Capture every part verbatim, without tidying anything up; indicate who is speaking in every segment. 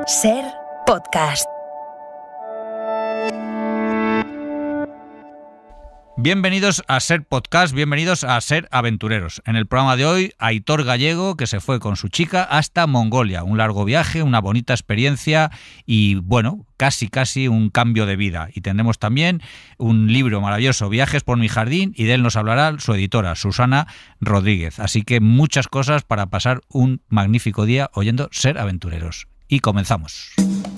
Speaker 1: Ser Podcast.
Speaker 2: Bienvenidos a Ser Podcast, bienvenidos a Ser Aventureros. En el programa de hoy, Aitor Gallego, que se fue con su chica hasta Mongolia. Un largo viaje, una bonita experiencia y, bueno, casi casi un cambio de vida. Y tendremos también un libro maravilloso, Viajes por mi jardín, y de él nos hablará su editora, Susana Rodríguez. Así que muchas cosas para pasar un magnífico día oyendo Ser Aventureros. Y comenzamos.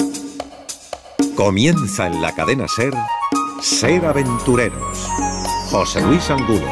Speaker 3: Comienza en la cadena Ser, Ser Aventureros. José Luis Angulo.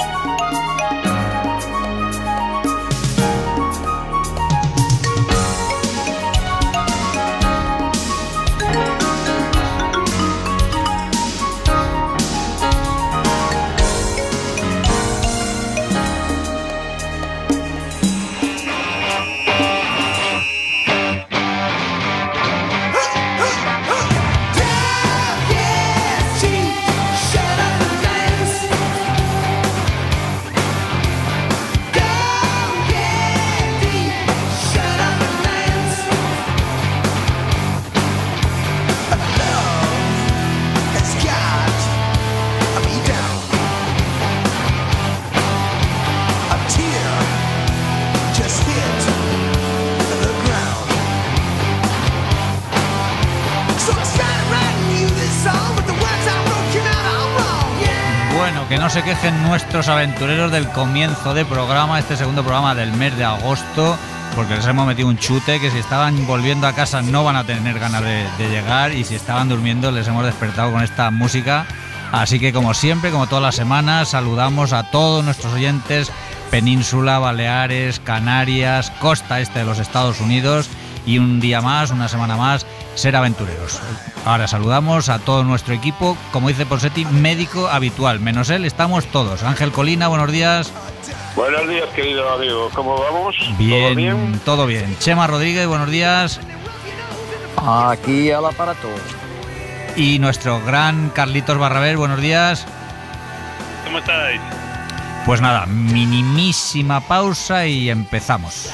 Speaker 2: No se quejen nuestros aventureros del comienzo de programa, este segundo programa del mes de agosto, porque les hemos metido un chute que si estaban volviendo a casa no van a tener ganas de, de llegar, y si estaban durmiendo les hemos despertado con esta música. Así que, como siempre, como todas las semanas, saludamos a todos nuestros oyentes, Península, Baleares, Canarias, costa este de los Estados Unidos, y un día más, una semana más, Ser Aventureros. Ahora saludamos a todo nuestro equipo, como dice Ponseti, médico habitual, menos él estamos todos. Ángel Colina, buenos días.
Speaker 4: Buenos días, querido amigo, ¿cómo vamos?
Speaker 2: Bien,
Speaker 4: ¿Todo bien?
Speaker 2: Todo bien. Chema Rodríguez, buenos días.
Speaker 5: Aquí al aparato.
Speaker 2: Y nuestro gran Carlitos Barrabés, buenos días.
Speaker 4: ¿Cómo estáis?
Speaker 2: Pues nada, minimísima pausa y empezamos.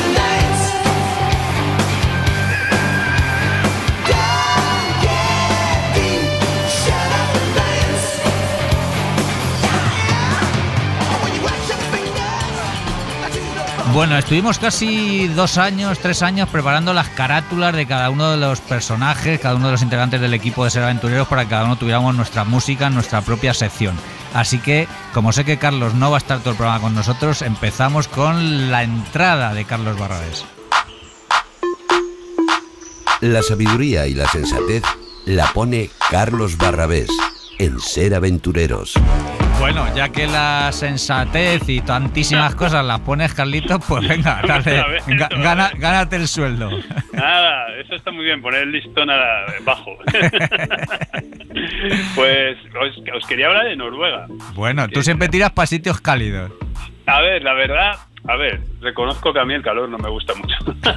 Speaker 2: Bueno, estuvimos casi dos años, tres años preparando las carátulas de cada uno de los personajes, cada uno de los integrantes del equipo de Ser Aventureros, para que cada uno tuviéramos nuestra música, nuestra propia sección. Así que, como sé que Carlos no va a estar todo el programa con nosotros, empezamos con la entrada de Carlos Barrabés.
Speaker 6: La sabiduría y la sensatez la pone Carlos Barrabés en Ser Aventureros.
Speaker 2: Bueno, ya que la sensatez y tantísimas cosas las pones, Carlitos, pues venga, dale, ga- gana, gánate el sueldo.
Speaker 4: Nada, eso está muy bien, poner el listón a la, bajo. Pues os, os quería hablar de Noruega.
Speaker 2: Bueno, tú siempre tiras para sitios cálidos.
Speaker 4: A ver, la verdad, a ver, reconozco que a mí el calor no me gusta mucho.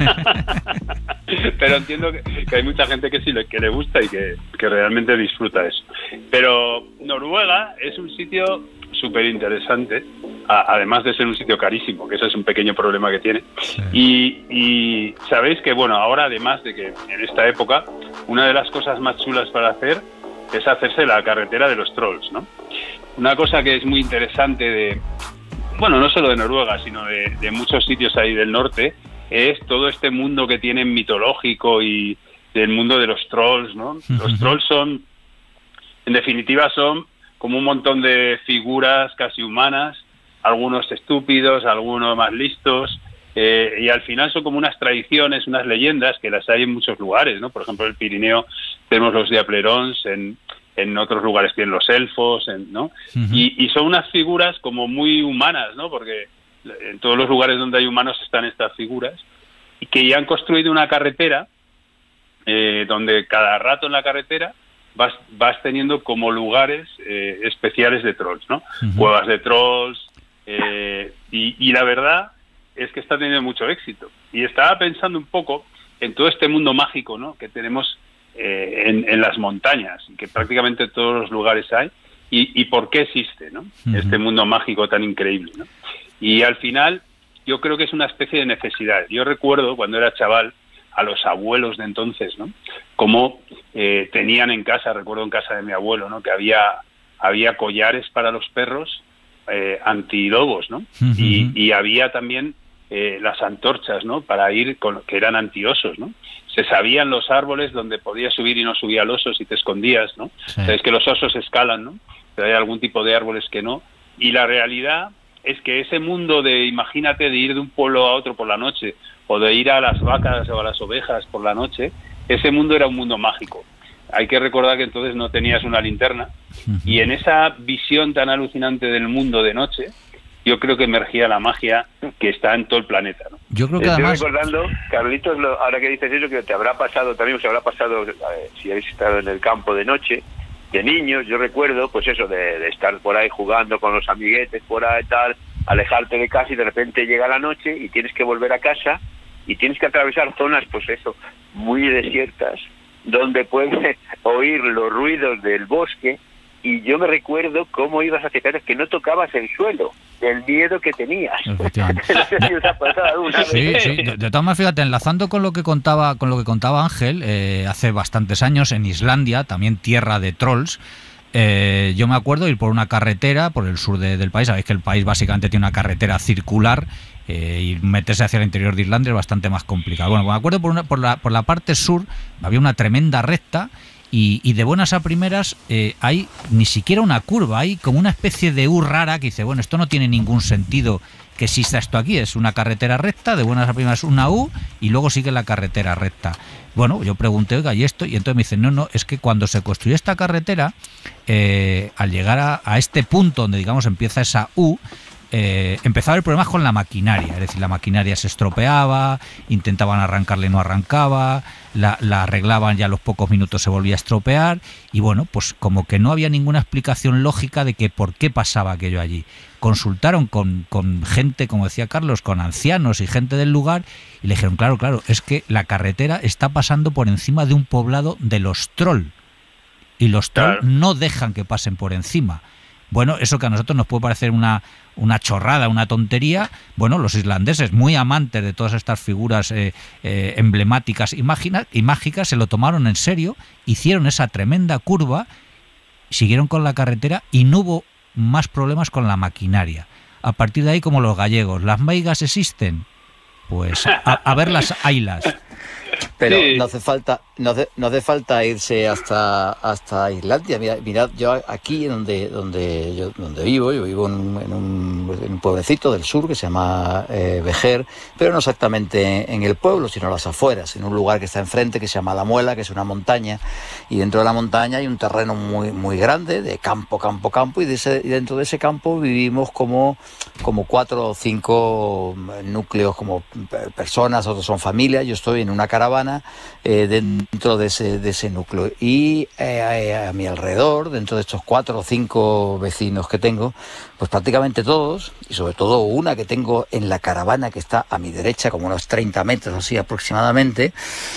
Speaker 4: Pero entiendo que, que hay mucha gente que sí le, que le gusta y que, que realmente disfruta eso. Pero Noruega es un sitio súper interesante, además de ser un sitio carísimo, que ese es un pequeño problema que tiene. Sí. Y, y sabéis que, bueno, ahora además de que en esta época, una de las cosas más chulas para hacer es hacerse la carretera de los trolls, ¿no? Una cosa que es muy interesante de... Bueno, no solo de Noruega, sino de, de muchos sitios ahí del norte, es todo este mundo que tienen mitológico y del mundo de los trolls, ¿no? Uh-huh. Los trolls son, en definitiva, son como un montón de figuras casi humanas, algunos estúpidos, algunos más listos, eh, y al final son como unas tradiciones, unas leyendas que las hay en muchos lugares, ¿no? Por ejemplo, en el Pirineo tenemos los diaplerons, en... en otros lugares tienen los elfos, en, ¿no? Uh-huh. Y, y son unas figuras como muy humanas, ¿no? Porque en todos los lugares donde hay humanos están estas figuras, y que ya han construido una carretera eh, donde cada rato en la carretera vas, vas teniendo como lugares eh, especiales de trolls, ¿no? Uh-huh. Cuevas de trolls, eh, y, y la verdad es que está teniendo mucho éxito. Y estaba pensando un poco en todo este mundo mágico, ¿no? Que tenemos Eh, en, en las montañas, que prácticamente todos los lugares hay, y, y por qué existe, ¿no? Uh-huh. Este mundo mágico tan increíble, ¿no? Y, Y al final yo creo que es una especie de necesidad. Yo recuerdo cuando era chaval a los abuelos de entonces, ¿no? Cómo eh, tenían en casa, recuerdo en casa de mi abuelo, ¿no? Que había, había collares para los perros eh, antilobos, ¿no? Uh-huh. Y, y había también eh, las antorchas, ¿no? Para ir, con, que eran antiosos, ¿no? Se sabían los árboles donde podías subir y no subía al oso si te escondías, ¿no? Sí. Sabes que los osos escalan, ¿no? Pero hay algún tipo de árboles que no. Y la realidad es que ese mundo de, imagínate, de ir de un pueblo a otro por la noche, o de ir a las vacas o a las ovejas por la noche, ese mundo era un mundo mágico. Hay que recordar que entonces no tenías una linterna, uh-huh. y en esa visión tan alucinante del mundo de noche, yo creo que emergía la magia que está en todo el planeta, ¿no?
Speaker 2: Yo creo que
Speaker 1: Estoy
Speaker 2: además...
Speaker 1: recordando, Carlitos, lo, ahora que dices eso, que te habrá pasado también, os habrá pasado, eh, si habéis estado en el campo de noche, de niños, yo recuerdo, pues eso, de, de estar por ahí jugando con los amiguetes, por ahí tal, alejarte de casa y de repente llega la noche y tienes que volver a casa y tienes que atravesar zonas, pues eso, muy desiertas, donde puedes oír los ruidos del bosque, y yo me recuerdo cómo ibas hacia casa que no tocabas el suelo, del miedo que tenías.
Speaker 2: Efectivamente.
Speaker 1: No sé si os ha pasado alguna
Speaker 2: Sí,
Speaker 1: vez.
Speaker 2: sí. De, de todas maneras, fíjate, enlazando con lo que contaba, con lo que contaba Ángel, eh, hace bastantes años en Islandia, también tierra de trolls, eh, yo me acuerdo ir por una carretera por el sur de, del país. Sabéis que el país básicamente tiene una carretera circular, eh, y meterse hacia el interior de Islandia es bastante más complicado. Bueno, me acuerdo por, una, por, la, por la parte sur había una tremenda recta, y, y de buenas a primeras eh, hay ni siquiera una curva, hay como una especie de U rara que dice, bueno, esto no tiene ningún sentido que exista esto aquí, es una carretera recta, de buenas a primeras una U y luego sigue la carretera recta. Bueno, yo pregunté, oiga, ¿y esto? Y entonces me dicen, no, no, es que cuando se construyó esta carretera, eh, al llegar a, a este punto donde, digamos, empieza esa U, Eh, empezaba el problema con la maquinaria, es decir, la maquinaria se estropeaba, intentaban arrancarla y no arrancaba, la, la arreglaban y a los pocos minutos se volvía a estropear, y bueno, pues como que no había ninguna explicación lógica de que por qué pasaba aquello allí. Consultaron con, con gente, como decía Carlos, con ancianos y gente del lugar, y le dijeron, claro, claro, es que la carretera está pasando por encima de un poblado de los troll, y los troll claro. no dejan que pasen por encima. Bueno, eso que a nosotros nos puede parecer una, una chorrada, una tontería, bueno, los islandeses, muy amantes de todas estas figuras eh, eh, emblemáticas y, mágina, y mágicas, se lo tomaron en serio, hicieron esa tremenda curva, siguieron con la carretera y no hubo más problemas con la maquinaria. A partir de ahí, como los gallegos, ¿las meigas existen? Pues a, a ver las ailas.
Speaker 5: Pero
Speaker 4: sí.
Speaker 5: no hace falta no hace, no hace falta irse hasta hasta Islandia. Mirad, mirad yo aquí donde donde yo donde vivo, yo vivo en un, en un, en un pueblecito del sur que se llama eh, Vejer, pero no exactamente en el pueblo, sino a las afueras, en un lugar que está enfrente que se llama La Muela, que es una montaña, y dentro de la montaña hay un terreno muy muy grande de campo, campo, campo, y, de ese, y dentro de ese campo vivimos como como cuatro o cinco núcleos, como personas, otros son familias. Yo estoy en una caravana eh, dentro de ese, de ese núcleo, y eh, a mi alrededor, dentro de estos cuatro o cinco vecinos que tengo, pues prácticamente todos, y sobre todo una que tengo en la caravana que está a mi derecha, como unos treinta metros así aproximadamente,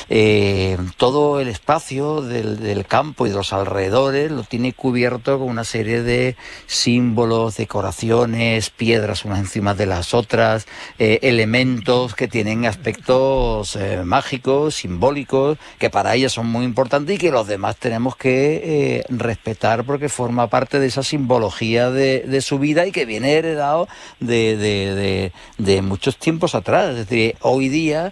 Speaker 5: eh, todo el espacio del, del campo y de los alrededores lo tiene cubierto con una serie de símbolos, decoraciones, piedras unas encima de las otras, eh, elementos que tienen aspectos eh, mágicos, simbólicos, que para ellas son muy importantes y que los demás tenemos que eh, respetar, porque forma parte de esa simbología de, de su vida y que viene heredado de, de, de, de muchos tiempos atrás. Es decir, hoy día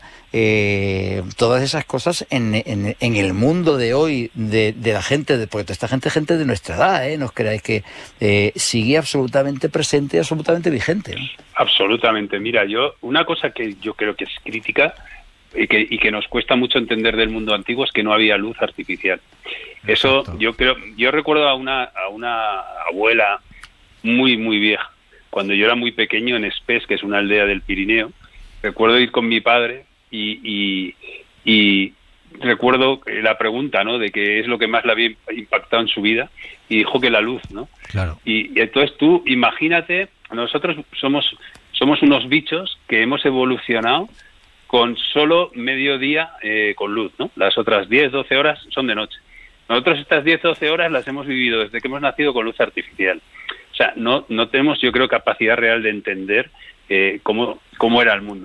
Speaker 5: eh, todas esas cosas en, en, en el mundo de hoy de, de la gente, de, porque esta gente es gente de nuestra edad, ¿eh? No os creáis que eh, sigue absolutamente presente y absolutamente vigente, ¿no?
Speaker 4: Absolutamente. Mira, yo una cosa que yo creo que es crítica y que, y que nos cuesta mucho entender del mundo antiguo es que no había luz artificial. Eso Exacto. yo creo, yo recuerdo a una a una abuela muy muy vieja, cuando yo era muy pequeño en Espés, que es una aldea del Pirineo. Recuerdo ir con mi padre y, y, y recuerdo la pregunta, ¿no?, de qué es lo que más le había impactado en su vida, y dijo que la luz, ¿no?
Speaker 2: Claro.
Speaker 4: Y, y entonces tú imagínate, nosotros somos somos unos bichos que hemos evolucionado con solo medio día eh, con luz, ¿no? Las otras diez, doce horas son de noche. Nosotros estas diez, doce horas las hemos vivido desde que hemos nacido con luz artificial. O sea, no no tenemos, yo creo, capacidad real de entender eh, cómo, cómo era el mundo, ¿no?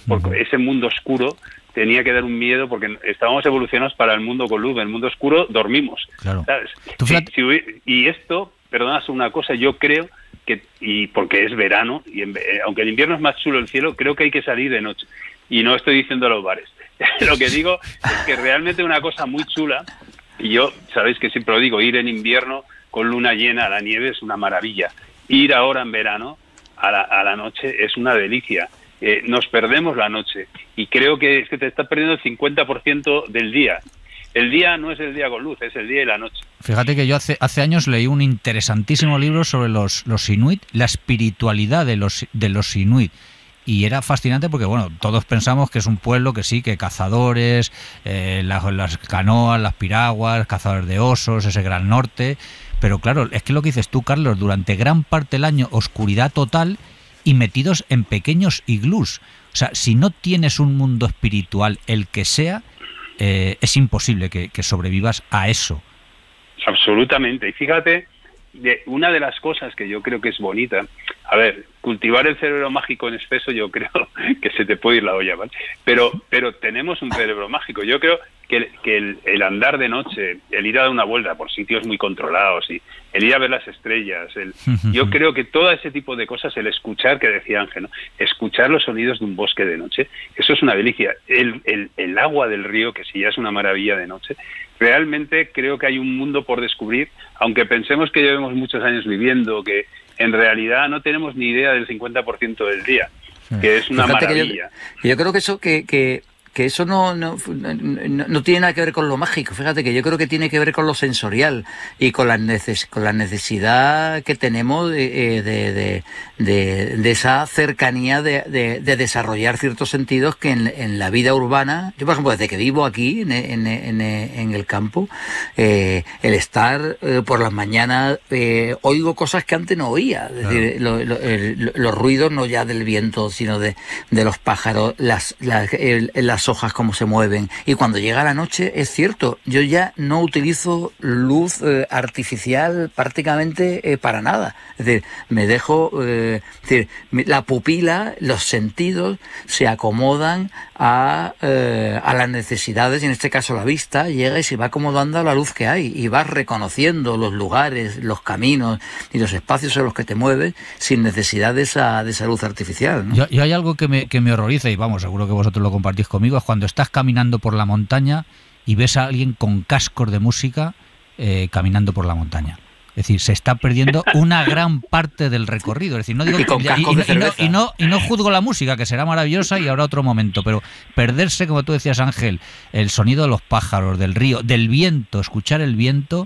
Speaker 4: porque
Speaker 2: Uh-huh.
Speaker 4: ese mundo oscuro tenía que dar un miedo, porque estábamos evolucionados para el mundo con luz. En el mundo oscuro dormimos,
Speaker 2: Claro.
Speaker 4: ¿sabes?
Speaker 2: Tú
Speaker 4: Sí,
Speaker 2: fíjate-
Speaker 4: si hubi- y esto, perdonas una cosa, yo creo que, y porque es verano, y en, eh, aunque en invierno es más chulo el cielo, creo que hay que salir de noche. Y no estoy diciendo los bares. Lo que digo es que realmente una cosa muy chula, y yo, sabéis que siempre lo digo, ir en invierno con luna llena a la nieve es una maravilla. Ir ahora en verano a la, a la noche es una delicia. Eh, nos perdemos la noche y creo que es que te estás perdiendo el cincuenta por ciento del día. El día no es el día con luz, es el día y la noche.
Speaker 2: Fíjate que yo hace, hace años leí un interesantísimo libro sobre los, los inuit, la espiritualidad de los, de los inuit. Y era fascinante porque, bueno, todos pensamos que es un pueblo que sí, que cazadores, eh, las, las canoas, las piraguas, cazadores de osos, ese gran norte. Pero claro, es que lo que dices tú, Carlos, durante gran parte del año, oscuridad total y metidos en pequeños iglús. O sea, si no tienes un mundo espiritual, el que sea, eh, es imposible que, que sobrevivas a eso.
Speaker 4: Absolutamente. Y fíjate, de una de las cosas que yo creo que es bonita, a ver, cultivar el cerebro mágico en exceso yo creo que se te puede ir la olla, ¿vale? Pero, pero tenemos un cerebro mágico. Yo creo que, el, que el, el andar de noche, el ir a dar una vuelta por sitios muy controlados y el ir a ver las estrellas, el, yo creo que todo ese tipo de cosas, el escuchar, que decía Ángel, ¿no? Escuchar los sonidos de un bosque de noche, eso es una delicia. El, el, el agua del río, que sí ya es una maravilla de noche, realmente creo que hay un mundo por descubrir, aunque pensemos que llevemos muchos años viviendo, que en realidad no tenemos ni idea del cincuenta por ciento del día, que es una
Speaker 5: Fíjate que
Speaker 4: maravilla.
Speaker 5: yo, yo creo que eso que, que, que eso no, no, no, no tiene nada que ver con lo mágico. Fíjate que yo creo que tiene que ver con lo sensorial y con la, neces con la necesidad que tenemos de, de, de, de, de esa cercanía de, de, de desarrollar ciertos sentidos que en, en la vida urbana, yo por ejemplo desde que vivo aquí en, en, en, en el campo, eh, el estar eh, por las mañanas eh, oigo cosas que antes no oía, es decir, lo, lo, el, los ruidos no ya del viento sino de, de los pájaros, las, las, el, las hojas cómo se mueven, y cuando llega la noche es cierto, yo ya no utilizo luz eh, artificial prácticamente eh, para nada, es decir, me dejo eh, es decir, la pupila, los sentidos se acomodan a, eh, a las necesidades, y en este caso la vista llega y se va acomodando a la luz que hay y vas reconociendo los lugares, los caminos y los espacios en los que te mueves sin necesidad de esa, de esa luz artificial, ¿no?
Speaker 2: Yo, yo hay algo que me, que me horroriza, y vamos, seguro que vosotros lo compartís conmigo, es cuando estás caminando por la montaña y ves a alguien con cascos de música eh, caminando por la montaña. Es decir, se está perdiendo una gran parte del recorrido. Es decir, no digo
Speaker 5: Y con
Speaker 2: que-
Speaker 5: cascos
Speaker 2: y-
Speaker 5: de
Speaker 2: y no,
Speaker 5: cerveza.
Speaker 2: y no y no juzgo la música, que será maravillosa y habrá otro momento, pero perderse, como tú decías, Ángel, el sonido de los pájaros, del río, del viento, escuchar el viento,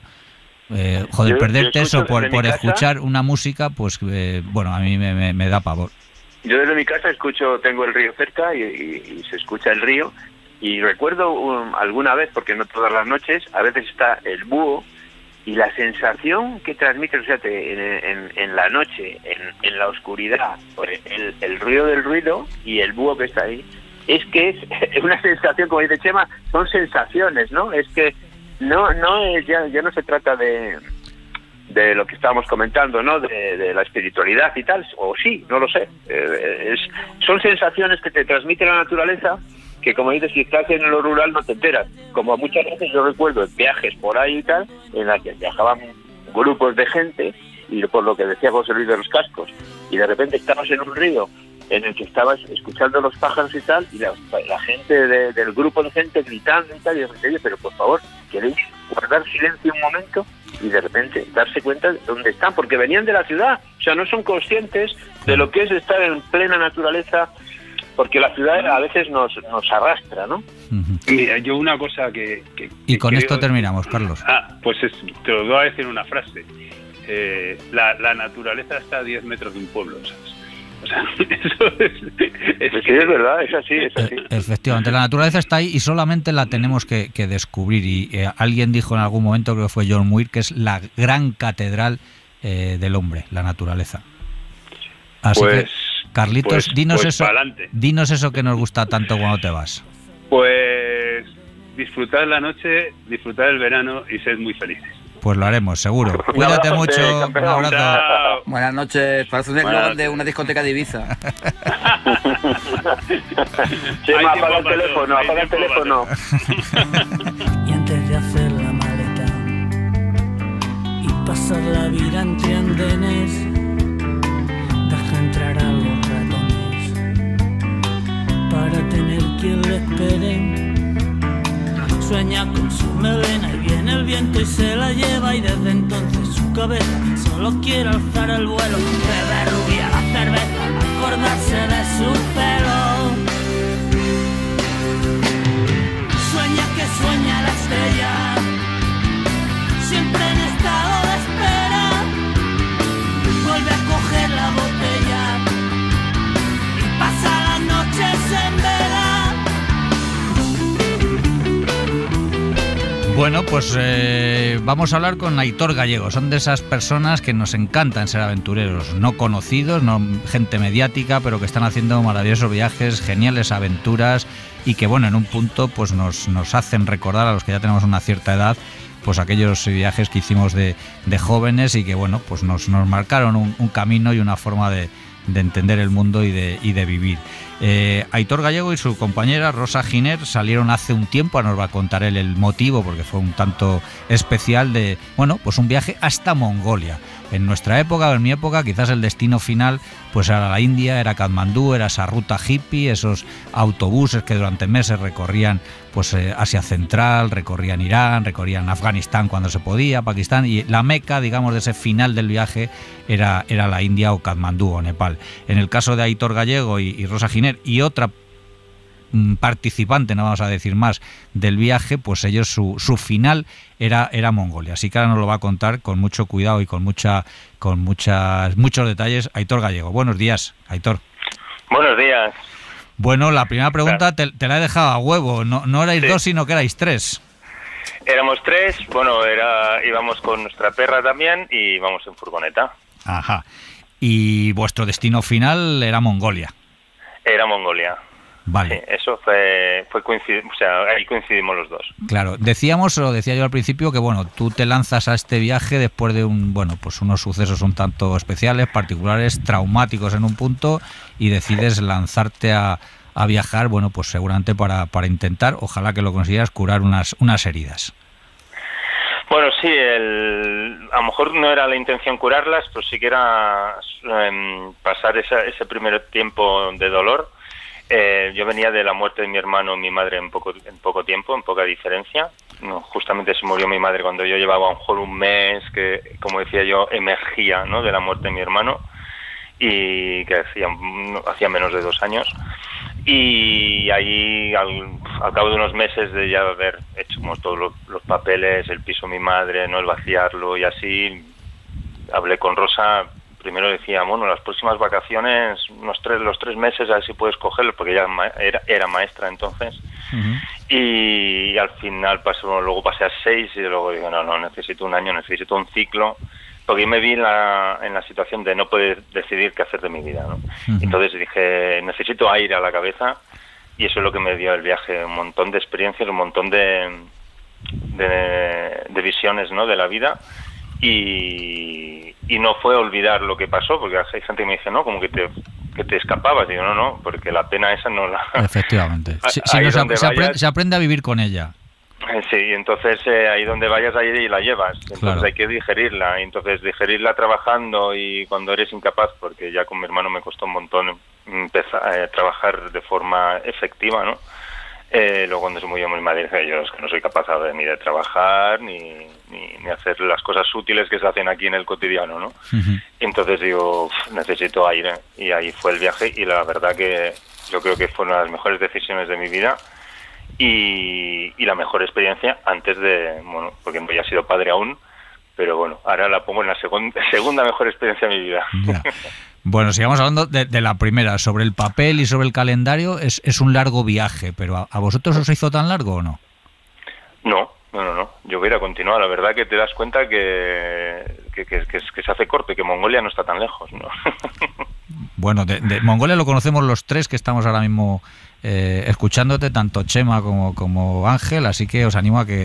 Speaker 2: eh, joder,
Speaker 1: Yo-
Speaker 2: perderte
Speaker 1: yo
Speaker 2: eso
Speaker 1: escucho
Speaker 2: por,
Speaker 1: desde
Speaker 2: por
Speaker 1: mi casa-
Speaker 2: escuchar una música, pues eh, bueno, a mí me, me, me da pavor.
Speaker 1: Yo desde mi casa escucho, tengo el río cerca y, y- y se escucha el río, y recuerdo um, alguna vez, porque no todas las noches, a veces está el búho, y la sensación que transmite, fíjate, en, en, en la noche, en, en la oscuridad, por el, el ruido del ruido y el búho que está ahí, es que es una sensación, como dice Chema, son sensaciones, ¿no? Es que no no es, ya, ya no se trata de de lo que estábamos comentando, ¿no? De, de la espiritualidad y tal, o sí, no lo sé. Eh, es, son sensaciones que te transmite la naturaleza, que como dices, si estás en lo rural no te enteras. Como muchas veces yo recuerdo en viajes por ahí y tal, en las que viajaban grupos de gente, y por lo que decía José Luis de los cascos, y de repente estabas en un río en el que estabas escuchando los pájaros y tal, y la, la gente de, del grupo de gente gritando y tal, y de repente, oye, pero por favor, ¿queréis guardar silencio un momento? Y de repente darse cuenta de dónde están, porque venían de la ciudad, o sea, no son conscientes de lo que es estar en plena naturaleza, porque la ciudad a veces nos, nos arrastra, ¿no?
Speaker 2: Ujú.
Speaker 4: Mira, yo una cosa que... que-
Speaker 2: Y
Speaker 4: que
Speaker 2: con
Speaker 4: creo-
Speaker 2: esto terminamos, Carlos.
Speaker 4: Ah, pues es, te lo voy a decir en una frase. Eh, la, la naturaleza está a diez metros de un pueblo, ¿sabes? O sea, eso es... es
Speaker 1: Sí,
Speaker 4: que-
Speaker 1: es verdad, es así, es así.
Speaker 2: E- Efectivamente, la naturaleza está ahí y solamente la tenemos que, que descubrir. Y eh, alguien dijo en algún momento, creo que fue John Muir, que es la gran catedral eh, del hombre, la naturaleza. Así
Speaker 4: Pues,
Speaker 2: que, Carlitos,
Speaker 4: pues-
Speaker 2: dinos
Speaker 4: pues
Speaker 2: eso,
Speaker 4: pa'lante.
Speaker 2: dinos eso que nos gusta tanto cuando te vas.
Speaker 4: Pues disfrutar la noche, disfrutar el verano y ser muy felices.
Speaker 2: Pues lo haremos, seguro. Cuídate mucho. Un abrazo.
Speaker 5: Buenas noches. Parece un eslogan de una discoteca de Ibiza.
Speaker 1: Chema, apaga el teléfono, apaga el teléfono.
Speaker 7: Y antes de hacer la maleta y pasar la vida entre andenes, deja entrar a los ratones para tener quien le espere. Sueña con su melena y viene el viento y se la lleva, y desde entonces su cabeza solo quiere alzar el vuelo. Bebe rubia la cerveza, acordarse de su pelo. Sueña que sueña la estrella, siempre en estado de espera. Vuelve a coger la botella y pasa las noches en vela.
Speaker 2: Bueno, pues eh, vamos a hablar con Aitor Gallego. Son de esas personas que nos encantan ser aventureros, no conocidos, no gente mediática, pero que están haciendo maravillosos viajes, geniales aventuras, y que, bueno, en un punto pues nos, nos hacen recordar a los que ya tenemos una cierta edad, pues aquellos viajes que hicimos de, de jóvenes, y que, bueno, pues nos, nos marcaron un, un camino y una forma de, de entender el mundo y de, y de vivir. Eh, Aitor Gallego y su compañera Rosa Giner salieron hace un tiempo, ahora nos va a contar él el motivo, porque fue un tanto especial, de, bueno, pues un viaje hasta Mongolia. En nuestra época, o en mi época, quizás el destino final pues era la India, era Katmandú, era esa ruta hippie, esos autobuses que durante meses recorrían pues eh, Asia Central, recorrían Irán, recorrían Afganistán cuando se podía, Pakistán, y la meca, digamos, de ese final del viaje era, era la India o Katmandú o Nepal. En el caso de Aitor Gallego y, y Rosa Giner y otra participante, no vamos a decir más, del viaje, pues ellos su, su final era, era Mongolia. Así que ahora nos lo va a contar con mucho cuidado y con mucha con muchas muchos detalles Aitor Gallego. Buenos días, Aitor.
Speaker 8: Buenos días.
Speaker 2: Bueno, la primera pregunta te, te la he dejado a huevo. No, no erais sí. dos, sino que erais tres.
Speaker 8: Éramos tres, bueno, era íbamos con nuestra perra también y íbamos en furgoneta.
Speaker 2: Ajá. Y vuestro destino final era Mongolia.
Speaker 8: Era Mongolia.
Speaker 2: Vale.
Speaker 8: Sí, eso fue, fue coincid... o sea, ahí coincidimos los dos.
Speaker 2: Claro, decíamos, o lo decía yo al principio, que bueno, tú te lanzas a este viaje después de un, bueno, pues unos sucesos un tanto especiales, particulares, traumáticos en un punto, y decides lanzarte a, a viajar, bueno, pues seguramente para, para intentar, ojalá que lo consigas, curar unas, unas heridas.
Speaker 8: Bueno, sí, el, a lo mejor no era la intención curarlas, pero sí que era eh, pasar esa, ese primer tiempo de dolor. Eh, yo venía de la muerte de mi hermano y mi madre en poco en poco tiempo, en poca diferencia. No, justamente se murió mi madre cuando yo llevaba a lo mejor un mes, que, como decía yo, emergía, ¿no?, de la muerte de mi hermano, y que hacía, hacía menos de dos años. Y ahí, al, al cabo de unos meses de ya haber hecho como todos los, los papeles, el piso de mi madre, no el vaciarlo y así, hablé con Rosa. Primero decía, bueno, las próximas vacaciones, unos tres, los tres meses, a ver si puedes cogerlo, porque ella era, era maestra entonces. Uh-huh. Y, y al final pasó, luego pasé a seis y luego digo, no, no, necesito un año, necesito un ciclo, porque yo me vi en la, en la situación de no poder decidir qué hacer de mi vida, ¿no? Uh-huh. Entonces dije, necesito aire a la cabeza, y eso es lo que me dio el viaje, un montón de experiencias, un montón de, de, de visiones, ¿no?, de la vida. Y, y no fue olvidar lo que pasó, porque hay gente que me dice, no, como que te, que te escapabas. Digo, no, no, porque la pena esa no la...
Speaker 2: Efectivamente. Si, si no, se, vayas, se, aprende, se aprende a vivir con ella.
Speaker 8: Sí, entonces eh, ahí donde vayas, ahí la llevas. Entonces claro, hay que digerirla. Y entonces digerirla trabajando, y cuando eres incapaz, porque ya con mi hermano me costó un montón empezar a trabajar de forma efectiva, ¿no? Eh, luego cuando se murió mi madre dije, yo es que no soy capaz de, ni de trabajar ni, ni, ni hacer las cosas útiles que se hacen aquí en el cotidiano, ¿no? Uh-huh. Entonces digo, necesito aire, y ahí fue el viaje, y la verdad que yo creo que fue una de las mejores decisiones de mi vida, y, y la mejor experiencia antes de, bueno, porque no había sido padre aún, pero bueno, ahora la pongo en la segun, segunda mejor experiencia de mi vida.
Speaker 2: Yeah. Bueno, sigamos hablando de, de la primera. Sobre el papel y sobre el calendario, es, es un largo viaje, pero ¿a, ¿a vosotros os hizo tan largo o no?
Speaker 8: No, no, no, no. Yo hubiera continuado. La verdad que te das cuenta que, que, que, que, que se hace corto y que Mongolia no está tan lejos, ¿no?
Speaker 2: Bueno, de, de Mongolia lo conocemos los tres que estamos ahora mismo eh, escuchándote, tanto Chema como, como Ángel, así que os animo a que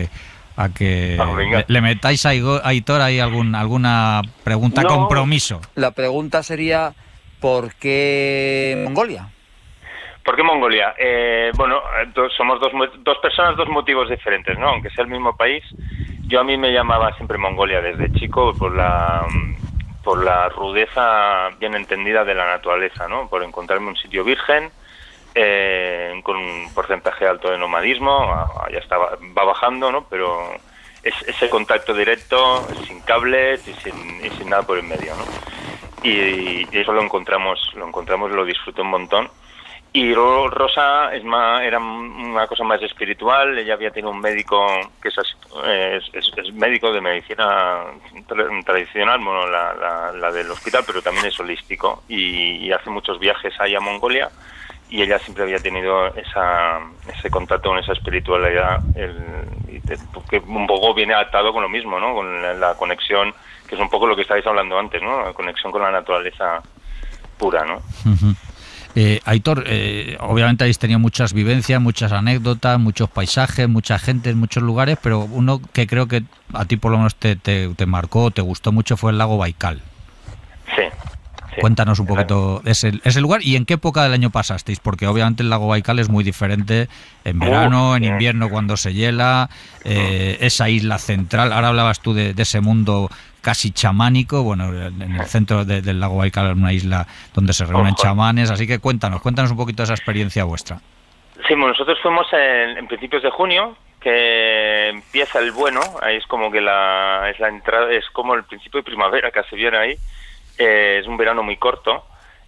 Speaker 2: a que
Speaker 8: Ah, venga.
Speaker 2: le, le metáis a Igo- a Aitor ahí algún, alguna pregunta
Speaker 5: No.
Speaker 2: compromiso.
Speaker 5: La pregunta sería, ¿por qué Mongolia?
Speaker 8: ¿Por qué Mongolia? Eh, bueno, dos- somos dos, mo- dos personas, dos motivos diferentes, ¿no? Aunque sea el mismo país, yo a mí me llamaba siempre Mongolia desde chico por la por la rudeza bien entendida de la naturaleza, ¿no? Por encontrarme un sitio virgen, eh, con un porcentaje alto de nomadismo, ah, ya estaba, va bajando, ¿no? Pero es ese contacto directo, sin cables y sin, y sin nada por el medio, ¿no? Y, y eso lo encontramos, lo encontramos, lo disfruté un montón. Y luego Rosa es más, era una cosa más espiritual. Ella había tenido un médico que es, así- es, es- es médico de medicina tra- tradicional, bueno, la, la- la del hospital, pero también es holístico. Y, y hace muchos viajes ahí a Mongolia. Y ella siempre había tenido esa, ese contacto con esa espiritualidad, el, y te- que un poco viene atado con lo mismo, ¿no? Con la, la conexión, que es un poco lo que estabais hablando antes, ¿no? La conexión con la naturaleza pura, ¿no?
Speaker 2: Ujú. Eh, Aitor, eh, obviamente habéis tenido muchas vivencias, muchas anécdotas, muchos paisajes, mucha gente en muchos lugares, pero uno que creo que a ti por lo menos te, te, te marcó, te gustó mucho fue el lago Baikal.
Speaker 8: Sí. sí.
Speaker 2: Cuéntanos un poquito de ese, ese lugar y en qué época del año pasasteis, porque obviamente el lago Baikal es muy diferente en verano,
Speaker 8: Uf,
Speaker 2: en
Speaker 8: sí.
Speaker 2: invierno cuando se hiela, eh, esa isla central. Ahora hablabas tú de, de ese mundo casi chamánico, bueno, en el centro de- del lago Baikal, una isla donde se reúnen
Speaker 8: Ojo.
Speaker 2: chamanes, así que cuéntanos, cuéntanos un poquito de esa experiencia vuestra.
Speaker 8: Sí, bueno, nosotros fuimos en, en principios de junio, que empieza el bueno, ahí es como que la, es la entrada, es como el principio de primavera, casi viene ahí, eh, es un verano muy corto,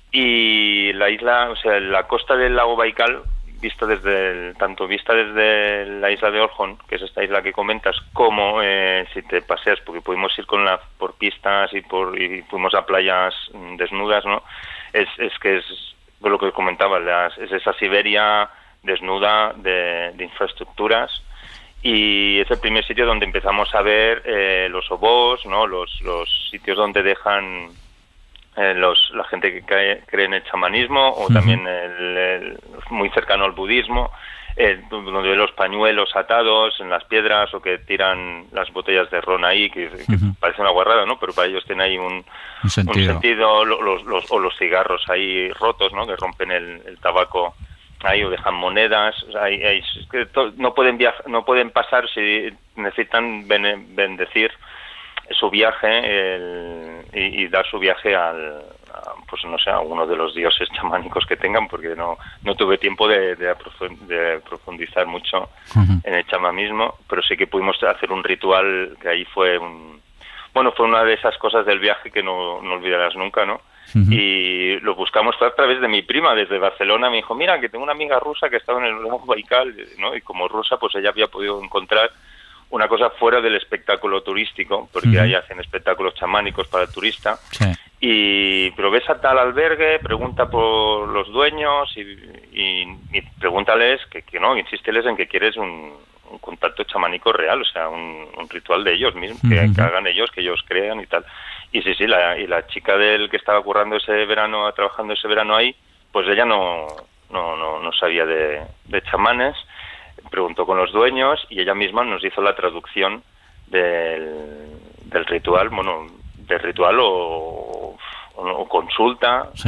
Speaker 8: y la isla, o sea, la costa del lago Baikal, visto desde el, tanto vista desde la isla de Orkhon, que es esta isla que comentas, como eh, si te paseas, porque pudimos ir con la, por pistas y por y fuimos a playas mm, desnudas, ¿no? Es, es que es lo que comentaba, las, es esa Siberia desnuda de, de infraestructuras, y es el primer sitio donde empezamos a ver eh, los obós, ¿no? Los, los sitios donde dejan eh, los, la gente que cae, cree en el chamanismo, o
Speaker 2: Ujú.
Speaker 8: también el, el- muy cercano al budismo, eh, donde ven los pañuelos atados en las piedras, o que tiran las botellas de ron ahí, que, que
Speaker 2: Ujú.
Speaker 8: parece una guarrada, ¿no? Pero para ellos tiene ahí un,
Speaker 2: Un sentido.
Speaker 8: un sentido, lo- los, los, o los cigarros ahí rotos, ¿no? Que rompen el, el tabaco ahí, o dejan monedas, o sea, hay- hay- es que to- no pueden viajar, no pueden pasar si necesitan bene- bendecir su viaje el- y, y dar su viaje al, a, pues no sé, a uno de los dioses chamánicos que tengan, porque no no tuve tiempo de, de, aprofun- de profundizar mucho
Speaker 2: Ujú.
Speaker 8: en el chamanismo, pero sí que pudimos hacer un ritual que ahí fue un, bueno, fue una de esas cosas del viaje que no, no olvidarás nunca, ¿no?
Speaker 2: Ujú.
Speaker 8: Y lo buscamos fue a través de mi prima desde Barcelona. Me dijo, mira, que tengo una amiga rusa que estaba en el lago Baikal, ¿no? Y como rusa, pues ella había podido encontrar una cosa fuera del espectáculo turístico, porque
Speaker 2: Ujú.
Speaker 8: ahí hacen espectáculos chamánicos para el turista.
Speaker 2: Sí.
Speaker 8: Y pero ves a tal albergue, pregunta por los dueños y, y, y pregúntales que, que no, insísteles en que quieres un, un contacto chamánico real, o sea, un, un ritual de ellos mismos, que,
Speaker 2: Ujú.
Speaker 8: que hagan ellos, que ellos crean y tal. Y sí, sí, la, y la chica del que estaba currando ese verano, trabajando ese verano ahí, pues ella no, no, no, no sabía de, de chamanes, preguntó con los dueños y ella misma nos hizo la traducción del, del ritual, bueno, del ritual o, o, o consulta,
Speaker 2: Sí.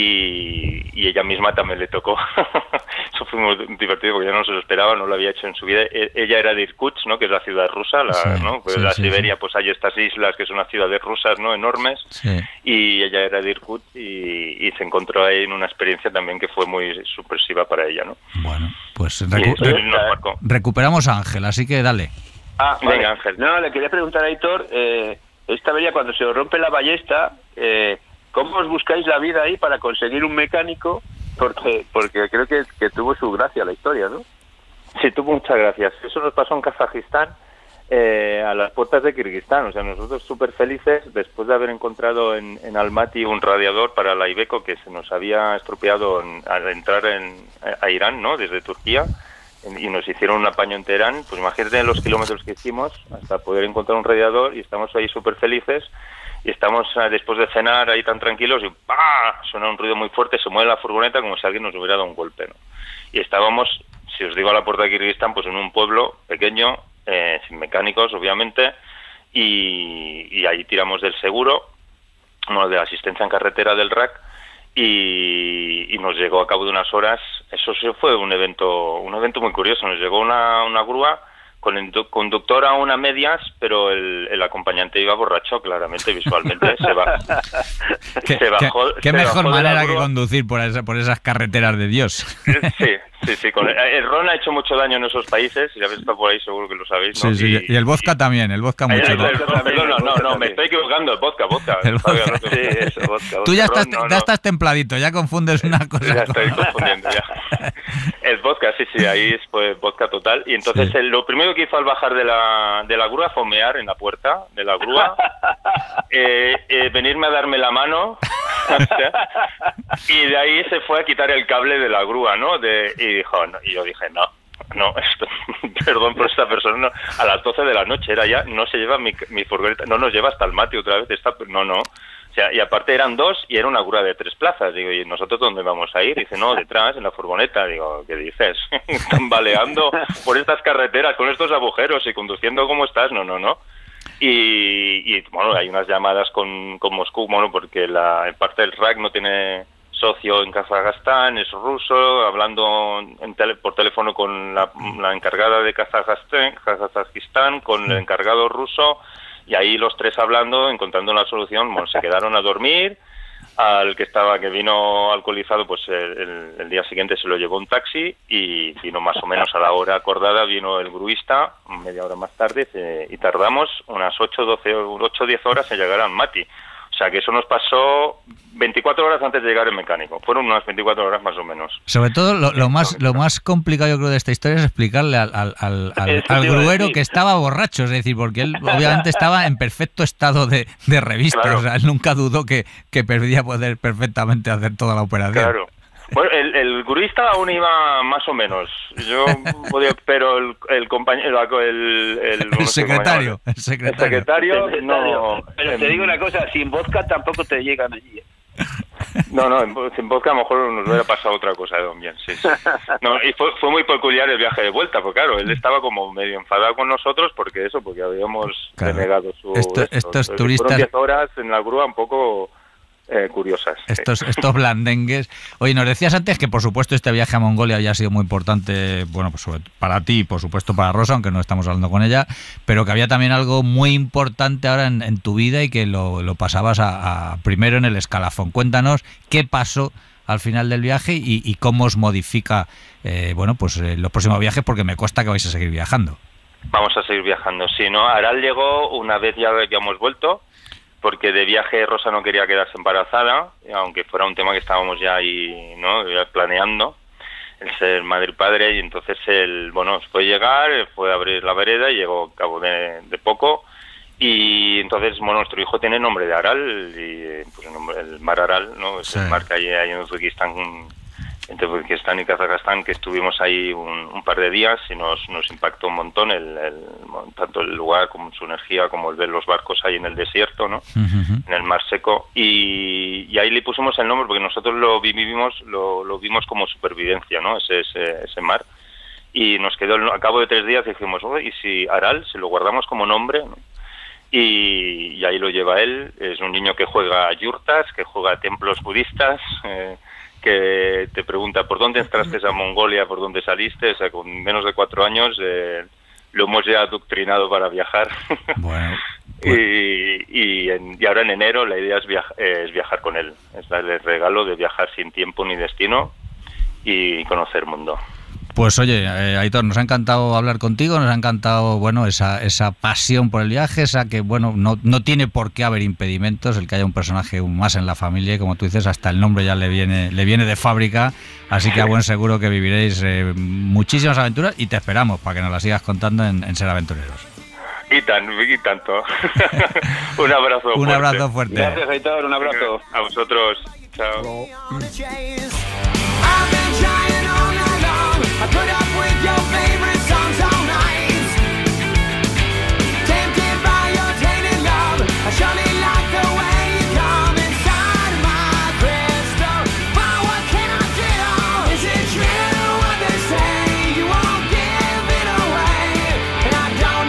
Speaker 8: y, y ella misma también le tocó. Eso fue muy divertido porque ya no se lo esperaba, no lo había hecho en su vida. E- ella era de Irkutsk, ¿no? Que es la ciudad rusa, la,
Speaker 2: Sí,
Speaker 8: ¿no? Pues
Speaker 2: sí,
Speaker 8: la
Speaker 2: sí,
Speaker 8: Siberia,
Speaker 2: sí.
Speaker 8: pues hay estas islas que son las ciudades rusas, ¿no? Enormes.
Speaker 2: Sí.
Speaker 8: Y ella era de Irkutsk y, y se encontró ahí en una experiencia también que fue muy sorpresiva para ella, ¿no?
Speaker 2: Bueno, pues
Speaker 8: Y
Speaker 2: recu-
Speaker 8: eso
Speaker 2: re-
Speaker 8: nos marcó.
Speaker 2: recuperamos a Ángel, así que dale.
Speaker 1: Ah,
Speaker 8: Venga,
Speaker 1: vale.
Speaker 8: Ángel.
Speaker 1: No, le quería preguntar a Aitor, eh, esta vez ya cuando se os rompe la ballesta, eh, ¿cómo os buscáis la vida ahí para conseguir un mecánico? Porque porque creo que, que tuvo su gracia la historia, ¿no?
Speaker 8: Sí, tuvo muchas gracias. Eso nos pasó en Kazajistán, eh, a las puertas de Kirguistán. O sea, nosotros súper felices después de haber encontrado en, en Almaty un radiador para la Iveco que se nos había estropeado en- al entrar en, a Irán, ¿no? Desde Turquía, en- y nos hicieron un apaño en Teherán. Pues imagínate los kilómetros que hicimos hasta poder encontrar un radiador, y estamos ahí súper felices. Y estamos eh, después de cenar ahí tan tranquilos y ¡pah! Suena un ruido muy fuerte, se mueve la furgoneta como si alguien nos hubiera dado un golpe, ¿no? Y estábamos, si os digo a la puerta de Kirguistán, pues en un pueblo pequeño, eh, sin mecánicos, obviamente, y, y ahí tiramos del seguro, bueno, de la asistencia en carretera del R A C, y, y nos llegó a cabo de unas horas. Eso sí fue un evento un evento muy curioso. Nos llegó una, una grúa con el conductor a una medias, pero el, el acompañante iba borracho, claramente, visualmente. Se, va,
Speaker 2: ¿Qué,
Speaker 8: se bajó.
Speaker 2: ¿Qué, qué
Speaker 8: se
Speaker 2: mejor
Speaker 8: bajó
Speaker 2: manera que conducir por, esa, por esas carreteras de Dios?
Speaker 8: Sí, sí, sí. Con el, el ron ha hecho mucho daño en esos países, y habéis estado por ahí, seguro que lo sabéis, ¿no?
Speaker 2: Sí, sí, y, y el vodka y, también, el vodka mucho.
Speaker 8: El, el, el, perdón, no, no, no, me estoy equivocando, el vodka, vodka.
Speaker 2: El vodka.
Speaker 8: Sí, eso, vodka,
Speaker 2: Tú ya,
Speaker 8: ron,
Speaker 2: estás,
Speaker 8: no,
Speaker 2: ya
Speaker 8: no.
Speaker 2: estás templadito, ya confundes una cosa.
Speaker 8: Ya
Speaker 2: con...
Speaker 8: estoy confundiendo, ya. El vodka, sí, sí, ahí fue vodka total. Y entonces
Speaker 2: sí.
Speaker 8: el, lo primero que hizo al bajar de la, de la grúa fue mear en la puerta de la grúa, eh, eh, venirme a darme la mano, y de ahí se fue a quitar el cable de la grúa, ¿no? De, y dijo, no, y yo dije, no, no, esto, perdón por esta persona, no, a las doce de la noche era ya, no se lleva mi, mi furgoneta, no nos lleva hasta el Mati otra vez, está, no, no. O sea, y aparte eran dos y era una grúa de tres plazas. Digo, ¿y nosotros dónde vamos a ir? Dice, no, detrás, en la furgoneta. Digo, ¿qué dices? Están baleando por estas carreteras con estos agujeros y conduciendo como estás. No, no, no. Y, y bueno, hay unas llamadas con, con Moscú, bueno, porque la en parte del R A C no tiene socio en Kazajstán, es ruso, hablando en tele, por teléfono con la, la encargada de Kazajstán, Kazajistán, con el encargado ruso. Y ahí los tres hablando, encontrando una solución. Bueno, se quedaron a dormir. Al que estaba, que vino alcoholizado, pues el, el, el día siguiente se lo llevó un taxi y vino más o menos a la hora acordada, vino el gruista media hora más tarde, eh, y tardamos unas ocho, doce, ocho, diez horas en llegar al Mati. O sea que eso nos pasó veinticuatro horas antes de llegar el mecánico. Fueron unas veinticuatro horas más o menos.
Speaker 2: Sobre todo lo, lo más lo más complicado, yo creo, de esta historia es explicarle al, al, al, al, al gruero que estaba borracho. Es decir, porque él obviamente estaba en perfecto estado de, de revista. Claro. O sea, él nunca dudó que, que perdía poder perfectamente hacer toda la operación.
Speaker 8: Claro. Bueno, el, el gruista aún iba más o menos. Yo podía, pero el, el compañero, el, el,
Speaker 2: el, el secretario, el secretario,
Speaker 8: el secretario, no.
Speaker 1: Pero te digo una cosa, sin vodka tampoco te llegan allí.
Speaker 8: No, no, sin vodka a lo mejor nos hubiera pasado otra cosa de Don Bien, sí, sí. No, y fue, fue muy peculiar el viaje de vuelta, porque claro, él estaba como medio enfadado con nosotros porque eso, porque habíamos claro. denegado su...
Speaker 2: Esto, esto. Estos
Speaker 8: Entonces,
Speaker 2: turistas...
Speaker 8: fueron diez horas en la grúa un poco... Eh, curiosas.
Speaker 2: Estos, estos blandengues. Oye, nos decías antes que por supuesto este viaje a Mongolia había sido muy importante, bueno, pues sobre, para ti y por supuesto para Rosa, aunque no estamos hablando con ella, pero que había también algo muy importante ahora en, en tu vida y que lo, lo pasabas a, a primero en el escalafón. Cuéntanos qué pasó al final del viaje y, y cómo os modifica eh, bueno, pues eh, los próximos viajes, porque me consta que vais a seguir viajando.
Speaker 8: Vamos a seguir viajando, sí, ¿no? Aral llegó una vez ya que hemos vuelto, porque de viaje Rosa no quería quedarse embarazada, aunque fuera un tema que estábamos ya ahí, ¿no?, ya planeando, el ser madre y padre, y entonces él, bueno, fue llegar, fue a abrir la vereda y llegó a cabo de, de poco, y entonces, bueno, nuestro hijo tiene nombre de Aral, y pues el, nombre, el mar Aral, ¿no?, es sí. el mar que hay ahí en Uzbekistán, entre Uzbekistán y Kazajstán, que estuvimos ahí un, un par de días y nos, nos impactó un montón el, el, tanto el lugar como su energía, como el ver los barcos ahí en el desierto, ¿no? Uh-huh. En el mar seco, y, y ahí le pusimos el nombre porque nosotros lo vivimos, lo, lo vimos como supervivencia, ¿no? Ese, ese, ese mar, y nos quedó, a cabo de tres días dijimos, oh, ¿y si Aral, si lo guardamos como nombre, ¿no? Y, y ahí lo lleva él. Es un niño que juega a yurtas, que juega a templos budistas, eh, que te pregunta por dónde entraste a Mongolia, por dónde saliste. O sea, con menos de cuatro años eh, lo hemos ya adoctrinado para viajar.
Speaker 2: Bueno,
Speaker 8: pues... y, y, en, y ahora en enero la idea es, viaja, eh, es viajar con él, es darle el regalo de viajar sin tiempo ni destino y conocer el mundo.
Speaker 2: Pues oye, eh, Aitor, nos ha encantado hablar contigo, nos ha encantado, bueno, esa esa pasión por el viaje, esa que, bueno, no, no tiene por qué haber impedimentos, el que haya un personaje más en la familia, y como tú dices, hasta el nombre ya le viene le viene de fábrica, así que a buen seguro que viviréis eh, muchísimas aventuras y te esperamos para que nos las sigas contando en, en Ser Aventureros.
Speaker 8: Y tan, y tanto. Un abrazo fuerte.
Speaker 2: Un abrazo fuerte.
Speaker 1: Gracias, Aitor, un abrazo.
Speaker 8: A vosotros. Chao.
Speaker 9: I put up with your favorite songs all night. Tempted by your tainted love, I surely like the way you come inside my crystal. But what can I do? Is it true what they say? You won't give it away, and I don't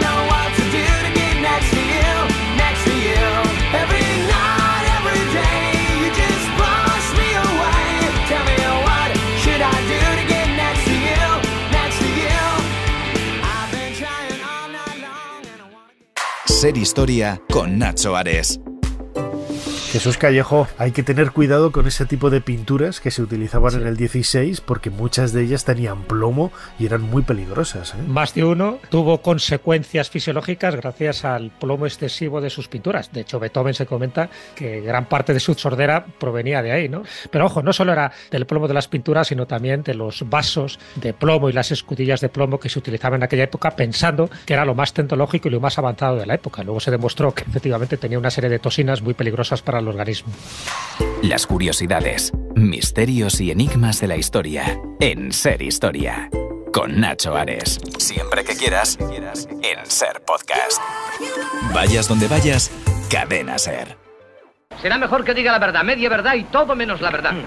Speaker 10: Ser Historia con Nacho Ares.
Speaker 11: Jesús Callejo, hay que tener cuidado con ese tipo de pinturas que se utilizaban sí. en el dieciséis, porque muchas de ellas tenían plomo y eran muy peligrosas, ¿eh?
Speaker 12: Más de uno tuvo consecuencias fisiológicas gracias al plomo excesivo de sus pinturas. De hecho, Beethoven se comenta que gran parte de su sordera provenía de ahí, ¿no? Pero ojo, no solo era del plomo de las pinturas, sino también de los vasos de plomo y las escudillas de plomo que se utilizaban en aquella época, pensando que era lo más tecnológico y lo más avanzado de la época. Luego se demostró que efectivamente tenía una serie de toxinas muy peligrosas para el organismo.
Speaker 10: Las curiosidades, misterios y enigmas de la historia en Ser Historia con Nacho Ares. Siempre que quieras, en Ser Podcast. Vayas donde vayas, Cadena Ser.
Speaker 13: Será mejor que diga la verdad, media verdad y todo menos la verdad.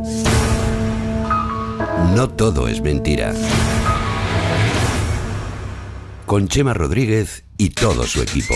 Speaker 6: No todo es mentira. Con Chema Rodríguez y todo su equipo.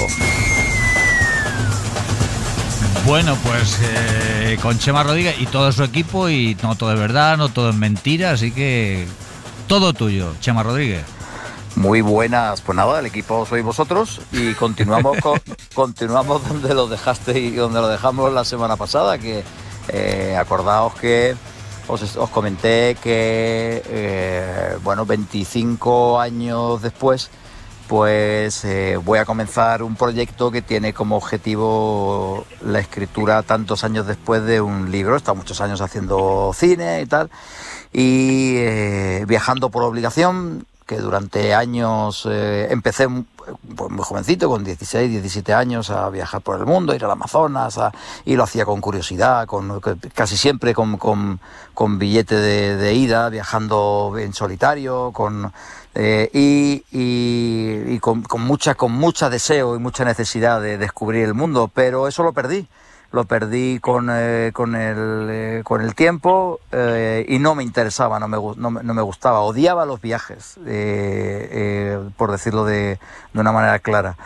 Speaker 2: Bueno, pues eh, con Chema Rodríguez y todo su equipo, y no todo es verdad, no todo es mentira, así que todo tuyo, Chema Rodríguez.
Speaker 5: Muy buenas, pues nada, el equipo sois vosotros y continuamos con, continuamos donde lo dejaste y donde lo dejamos la semana pasada, que eh, acordaos que os, os comenté que eh, bueno, veinticinco años después pues eh, voy a comenzar un proyecto que tiene como objetivo la escritura tantos años después de un libro. He estado muchos años haciendo cine y tal, y eh, viajando por obligación, que durante años eh, empecé pues, muy jovencito, con dieciséis, diecisiete años, a viajar por el mundo, ir al Amazonas, a, y lo hacía con curiosidad, con, casi siempre con, con, con billete de, de ida, viajando en solitario, con... Eh, y y, y con, con mucha con mucha deseo y mucha necesidad de descubrir el mundo, pero eso lo perdí, lo perdí con, eh, con, el, eh, con el tiempo eh, y no me interesaba, no me, no, no me gustaba, odiaba los viajes, eh, eh, por decirlo de, de una manera clara.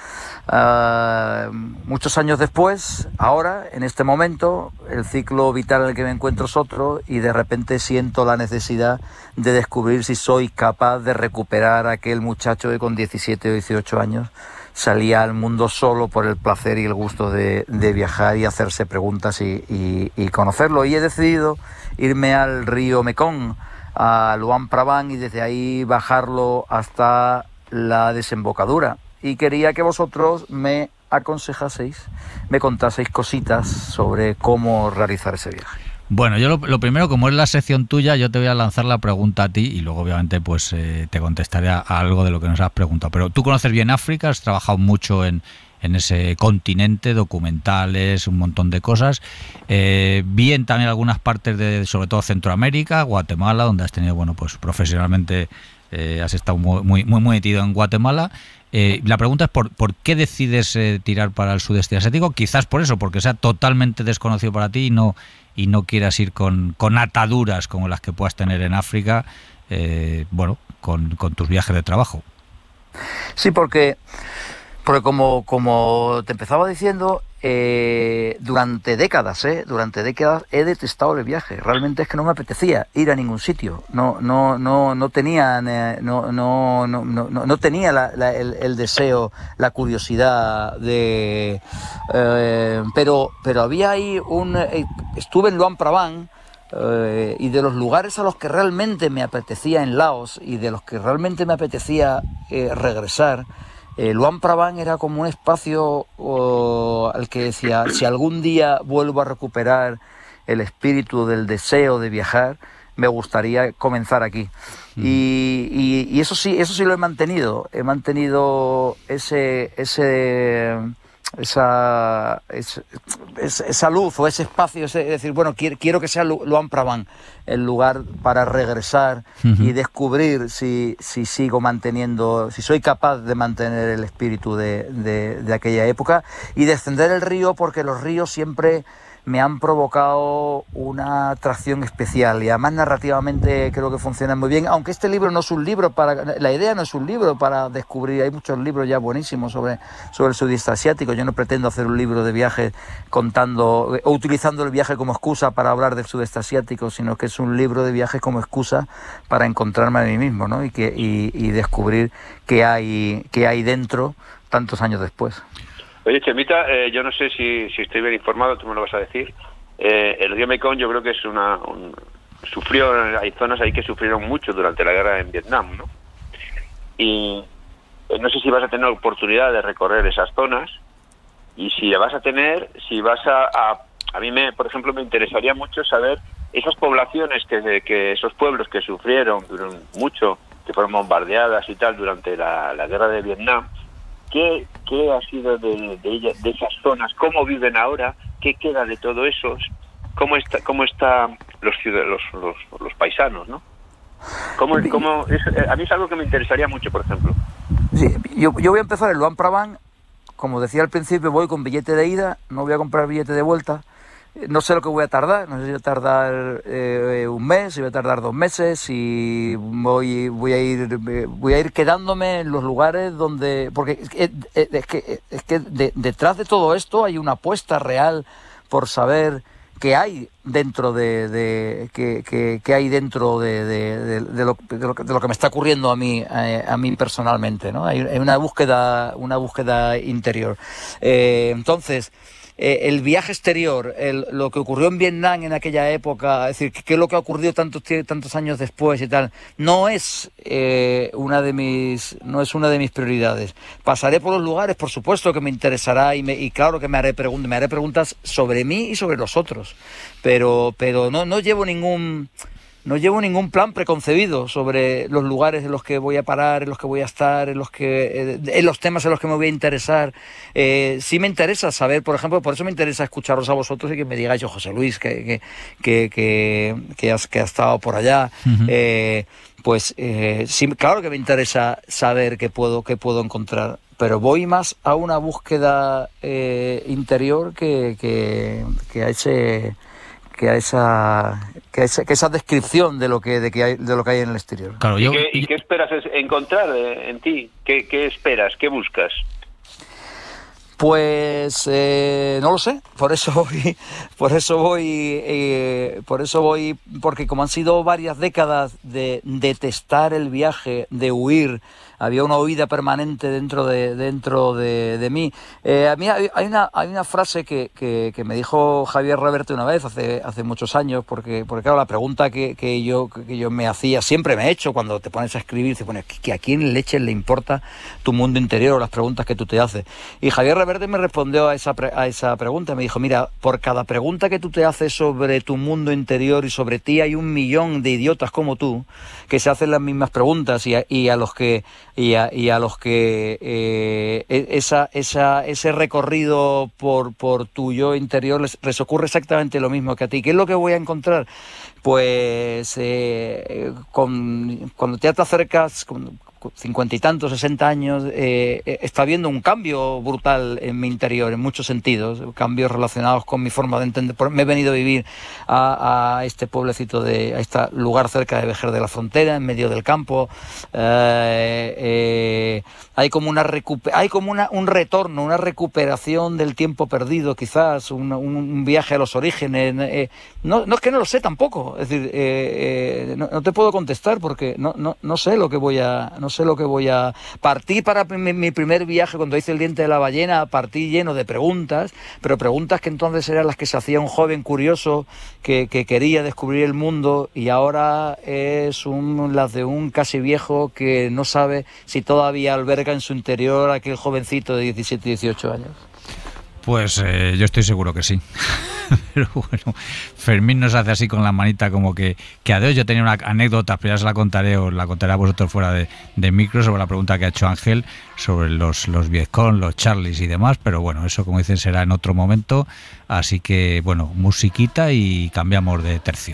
Speaker 5: Uh, muchos años después, ahora, en este momento, el ciclo vital en el que me encuentro es otro, y de repente siento la necesidad de descubrir si soy capaz de recuperar a aquel muchacho que con diecisiete o dieciocho años salía al mundo solo por el placer y el gusto de, de viajar y hacerse preguntas y, y, y conocerlo. Y he decidido irme al río Mekong, a Luang Prabang, y desde ahí bajarlo hasta la desembocadura. Y quería que vosotros me aconsejaseis, me contaseis cositas sobre cómo realizar ese viaje.
Speaker 2: Bueno, yo lo, lo primero, como es la sección tuya, yo te voy a lanzar la pregunta a ti y luego obviamente pues eh, te contestaré a, a algo de lo que nos has preguntado. Pero tú conoces bien África, has trabajado mucho en, en ese continente, documentales, un montón de cosas. Eh, bien también algunas partes de, sobre todo Centroamérica, Guatemala, donde has tenido, bueno, pues profesionalmente eh, has estado muy, muy, muy metido en Guatemala. Eh, la pregunta es por, ¿por qué decides eh, tirar para el sudeste asiático? Quizás por eso, porque sea totalmente desconocido para ti y no y no quieras ir con, con ataduras como las que puedas tener en África, eh, bueno, con, con tus viajes de trabajo.
Speaker 5: Sí, porque, porque como, como te empezaba diciendo, eh, durante décadas, eh, durante décadas he detestado el viaje. Realmente es que no me apetecía ir a ningún sitio. No, no, no, no tenía, eh, no, no, no, no, no tenía la, la, el, el deseo, la curiosidad de, eh, pero, pero había ahí un, eh, estuve en Luang Prabang. Uh, y de los lugares a los que realmente me apetecía en Laos y de los que realmente me apetecía eh, regresar, eh, Luang Prabang era como un espacio uh, al que decía, si algún día vuelvo a recuperar el espíritu del deseo de viajar, me gustaría comenzar aquí. Mm. Y, y, y eso sí, eso sí lo he mantenido, he mantenido ese... ese Esa, esa, esa luz o ese espacio, ese, es decir, bueno, quiero, quiero que sea Luang Prabang el lugar para regresar uh-huh. y descubrir si, si sigo manteniendo, si soy capaz de mantener el espíritu de, de, de aquella época, y descender el río, porque los ríos siempre me han provocado una atracción especial y además narrativamente creo que funcionan muy bien, aunque este libro no es un libro para, la idea no es un libro para descubrir, hay muchos libros ya buenísimos sobre, sobre el sudeste asiático. Yo no pretendo hacer un libro de viaje contando o utilizando el viaje como excusa para hablar del sudeste asiático, sino que es un libro de viaje como excusa para encontrarme a mí mismo, ¿no? y, que, y, y descubrir qué hay, qué hay dentro tantos años después.
Speaker 1: Oye, Chemita, eh, yo no sé si, si estoy bien informado, tú me lo vas a decir. Eh, el río Mekong yo creo que es una... Un, sufrió, hay zonas ahí que sufrieron mucho durante la guerra en Vietnam, ¿no? Y eh, no sé si vas a tener oportunidad de recorrer esas zonas y si la vas a tener, si vas a... A, a mí, me, por ejemplo, me interesaría mucho saber esas poblaciones, que, que esos pueblos que sufrieron mucho, que fueron bombardeadas y tal durante la, la guerra de Vietnam, ¿qué, qué ha sido de, de, ella, de esas zonas? ¿Cómo viven ahora? ¿Qué queda de todo eso? ¿Cómo está, cómo está los, los, los, los paisanos, ¿no? ¿Cómo, cómo es, a mí es algo que me interesaría mucho, por ejemplo.
Speaker 5: Sí, yo, yo voy a empezar el Luang Prabang. Como decía al principio, voy con billete de ida, no voy a comprar billete de vuelta. No sé lo que voy a tardar, no sé si voy a tardar eh, un mes, si voy a tardar dos meses, y voy, voy a ir, voy a ir quedándome en los lugares donde, porque es que, es que, es que de, detrás de todo esto hay una apuesta real por saber qué hay dentro de, de que, que, que hay dentro de, de, de, de, lo, de, lo, de lo que me está ocurriendo a mí, a, a mí personalmente, ¿no? Hay, hay una búsqueda, una búsqueda interior. Eh, entonces. Eh, el viaje exterior, el, lo que ocurrió en Vietnam en aquella época, es decir, qué es lo que ha ocurrido tantos tantos años después y tal, no es eh, una de mis no es una de mis prioridades. Pasaré por los lugares, por supuesto que me interesará y, me, y claro que me haré preguntas, me haré preguntas sobre mí y sobre los otros, pero pero no no llevo ningún No llevo ningún plan preconcebido sobre los lugares en los que voy a parar, en los que voy a estar, en los que eh, en los temas en los que me voy a interesar. Eh, sí me interesa saber, por ejemplo, por eso me interesa escucharos a vosotros y que me digáis, yo, José Luis, que, que, que, que, que, has, que has estado por allá. Uh-huh. eh, pues eh, sí, claro que me interesa saber qué puedo, qué puedo encontrar. Pero voy más a una búsqueda eh, interior que, que, que a ese... que a esa que, esa que esa descripción de lo que de que hay de lo que hay en el exterior.
Speaker 1: Claro, yo, ¿Y, qué, ¿Y qué esperas encontrar en ti? ¿Qué, qué esperas? ¿Qué buscas?
Speaker 5: Pues eh, no lo sé, por eso voy, por eso voy, eh, por eso voy, porque como han sido varias décadas de detestar el viaje, de huir, había una huida permanente dentro de dentro de, de mí. Eh, a mí hay, hay una hay una frase que, que, que me dijo Javier Reverte una vez hace hace muchos años, porque porque claro, la pregunta que, que yo que yo me hacía, siempre me he hecho cuando te pones a escribir, te pones que a quién leches le importa tu mundo interior, las preguntas que tú te haces. Y Javier Reverte me respondió a esa a esa pregunta, me dijo, mira, por cada pregunta que tú te haces sobre tu mundo interior y sobre ti, hay un millón de idiotas como tú que se hacen las mismas preguntas y a, y a los que Y a, y a los que eh, esa, esa, ese recorrido por, por tu yo interior les, les ocurre exactamente lo mismo que a ti. ¿Qué es lo que voy a encontrar? Pues eh, con, cuando te acercas con cincuenta y tantos, sesenta años, eh, está habiendo un cambio brutal en mi interior, en muchos sentidos, cambios relacionados con mi forma de entender. Me he venido a vivir a, a este pueblecito, de, a este lugar cerca de Vejer de la Frontera, en medio del campo. Eh, eh, hay como una recuper- hay como una, un retorno, una recuperación del tiempo perdido, quizás, un, un viaje a los orígenes. Eh, no, no es que no lo sé tampoco, es decir, eh, eh, no, no te puedo contestar porque no, no, no sé lo que voy a... No sé lo que voy a... Partí para mi, mi primer viaje, cuando hice el diente de la ballena, partí lleno de preguntas, pero preguntas que entonces eran las que se hacía un joven curioso que, que quería descubrir el mundo, y ahora es un, las de un casi viejo que no sabe si todavía alberga en su interior aquel jovencito de diecisiete, dieciocho años.
Speaker 2: Pues eh, yo estoy seguro que sí. Pero bueno, Fermín nos hace así con la manita como que, que adiós. Yo tenía una anécdota, pero ya se la contaré, os la contaré a vosotros fuera de, de micro, sobre la pregunta que ha hecho Ángel sobre los, los Vietcong, los Charlies y demás, pero bueno, eso como dicen será en otro momento. Así que bueno, musiquita y cambiamos de tercio.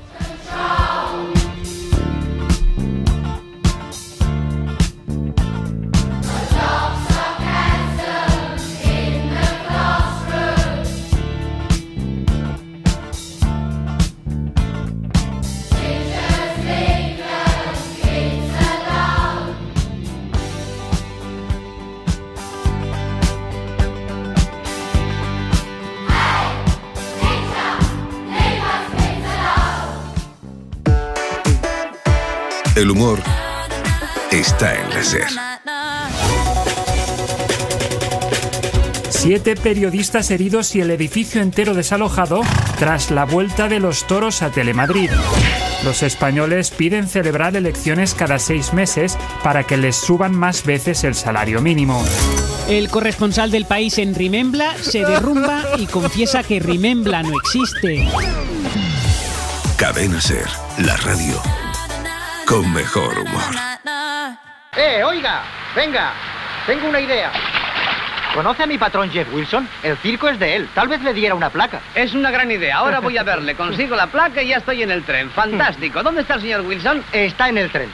Speaker 14: El humor está en la SER.
Speaker 15: Siete periodistas heridos y el edificio entero desalojado tras la vuelta de los toros a Telemadrid. Los españoles piden celebrar elecciones cada seis meses para que les suban más veces el salario mínimo.
Speaker 16: El corresponsal del País en Rimembla se derrumba y confiesa que Rimembla no existe.
Speaker 14: Cadena Ser, la radio con mejor humor.
Speaker 13: ¡Eh, oiga! Venga, tengo una idea. ¿Conoce a mi patrón Jeff Wilson? El circo es de él. Tal vez le diera una placa.
Speaker 17: Es una gran idea. Ahora voy a verle. Consigo la placa y ya estoy en el tren. Fantástico. ¿Dónde está el señor Wilson?
Speaker 13: Está en el tren.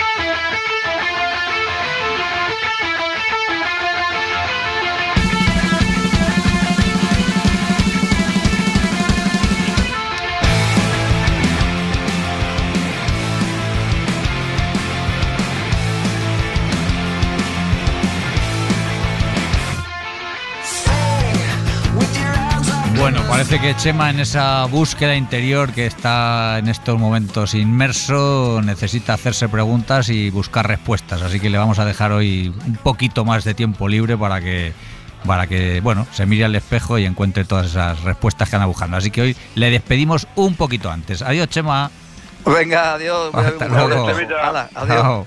Speaker 2: Bueno, parece que Chema, en esa búsqueda interior que está en estos momentos inmerso, necesita hacerse preguntas y buscar respuestas, así que le vamos a dejar hoy un poquito más de tiempo libre para que para que, bueno, se mire al espejo y encuentre todas esas respuestas que anda buscando. Así que hoy le despedimos un poquito antes. Adiós, Chema.
Speaker 5: Venga, adiós.
Speaker 2: Hasta luego.
Speaker 5: Hala, adiós.
Speaker 2: Chao.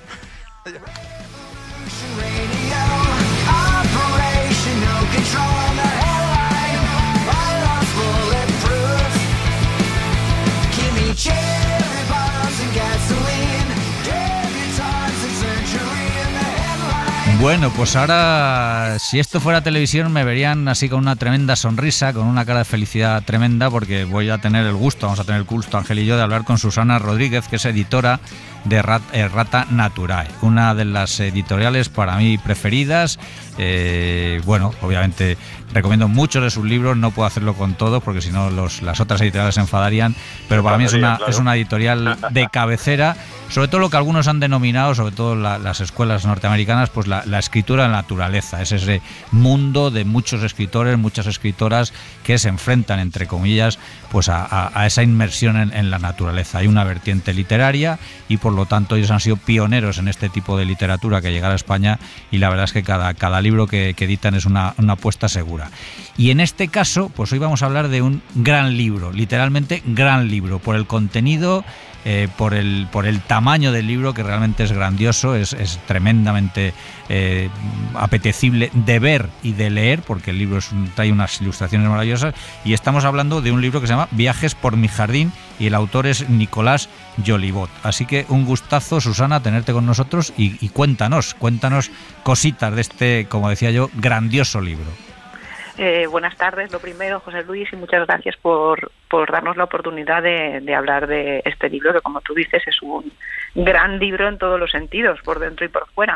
Speaker 2: Bueno, pues ahora, si esto fuera televisión, me verían así con una tremenda sonrisa, con una cara de felicidad tremenda, porque voy a tener el gusto, vamos a tener el gusto, Ángel y yo, de hablar con Susana Rodríguez, que es editora de Rat, eh, Rata Naturae, una de las editoriales para mí preferidas. Eh, bueno, obviamente recomiendo muchos de sus libros, no puedo hacerlo con todos porque si no los, las otras editoriales se enfadarían, pero para mí es una, es una editorial de cabecera, sobre todo lo que algunos han denominado, sobre todo la, las escuelas norteamericanas, pues la, la escritura de la naturaleza. Es ese mundo de muchos escritores, muchas escritoras que se enfrentan, entre comillas, pues a, a, a esa inmersión en, en la naturaleza. Hay una vertiente literaria y por lo tanto ellos han sido pioneros en este tipo de literatura que llegara a España, y la verdad es que cada, cada libro que, que editan es una, una apuesta segura. Y en este caso, pues hoy vamos a hablar de un gran libro, literalmente gran libro, por el contenido, eh, por el por el tamaño del libro, que realmente es grandioso, es, es tremendamente eh, apetecible de ver y de leer, porque el libro es un, trae unas ilustraciones maravillosas, y estamos hablando de un libro que se llama Viajes por mi jardín, y el autor es Nicolás Jolibot. Así que un gustazo, Susana, tenerte con nosotros, y, y cuéntanos, cuéntanos cositas de este, como decía yo, grandioso libro.
Speaker 18: Eh, buenas tardes, lo primero, José Luis, y muchas gracias por, por darnos la oportunidad de, de hablar de este libro, que como tú dices es un gran libro en todos los sentidos, por dentro y por fuera,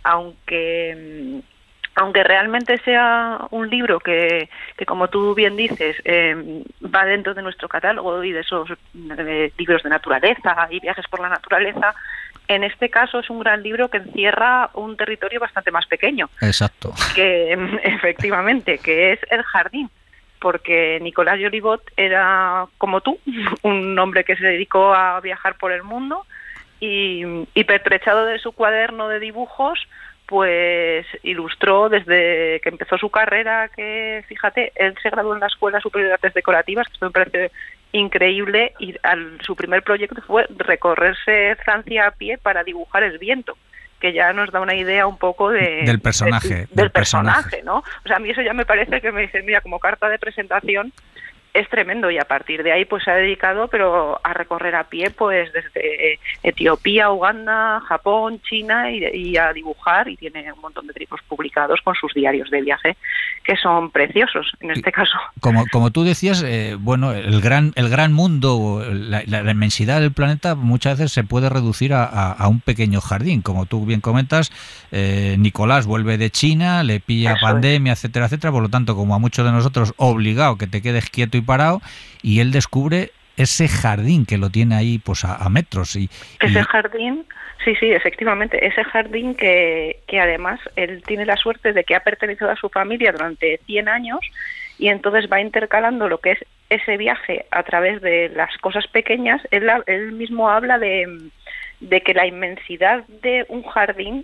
Speaker 18: aunque aunque realmente sea un libro que, que como tú bien dices, eh, va dentro de nuestro catálogo y de esos eh, libros de naturaleza y viajes por la naturaleza. En este caso es un gran libro que encierra un territorio bastante más pequeño.
Speaker 2: Exacto.
Speaker 18: Que efectivamente, que es el jardín, porque Nicolás Jolibot era, como tú, un hombre que se dedicó a viajar por el mundo y, y pertrechado de su cuaderno de dibujos, pues ilustró desde que empezó su carrera, que fíjate, él se graduó en la Escuela Superior de Artes Decorativas, que esto me parece increíble, y al, su primer proyecto fue recorrerse Francia a pie para dibujar el viento, que ya nos da una idea un poco de,
Speaker 2: del personaje,
Speaker 18: de,
Speaker 2: del,
Speaker 18: del personaje,
Speaker 2: personaje,
Speaker 18: ¿no? O sea, a mí eso ya me parece que me dicen, mira, como carta de presentación es tremendo, y a partir de ahí pues se ha dedicado pero a recorrer a pie pues desde Etiopía, Uganda, Japón, China y, y a dibujar, y tiene un montón de libros publicados con sus diarios de viaje que son preciosos en este caso.
Speaker 2: Como como tú decías, eh, bueno, el gran el gran mundo, la, la, la inmensidad del planeta muchas veces se puede reducir a, a, a un pequeño jardín, como tú bien comentas. eh, Nicolás vuelve de China, le pilla Eso pandemia, es. etcétera, etcétera, por lo tanto, como a muchos de nosotros, obligado que te quedes quieto y parado, y él descubre ese jardín que lo tiene ahí pues a, a metros. Y,
Speaker 18: ese
Speaker 2: y...
Speaker 18: jardín, sí, sí, efectivamente, ese jardín que, que además él tiene la suerte de que ha pertenecido a su familia durante cien años, y entonces va intercalando lo que es ese viaje a través de las cosas pequeñas. Él, él mismo habla de, de que la inmensidad de un jardín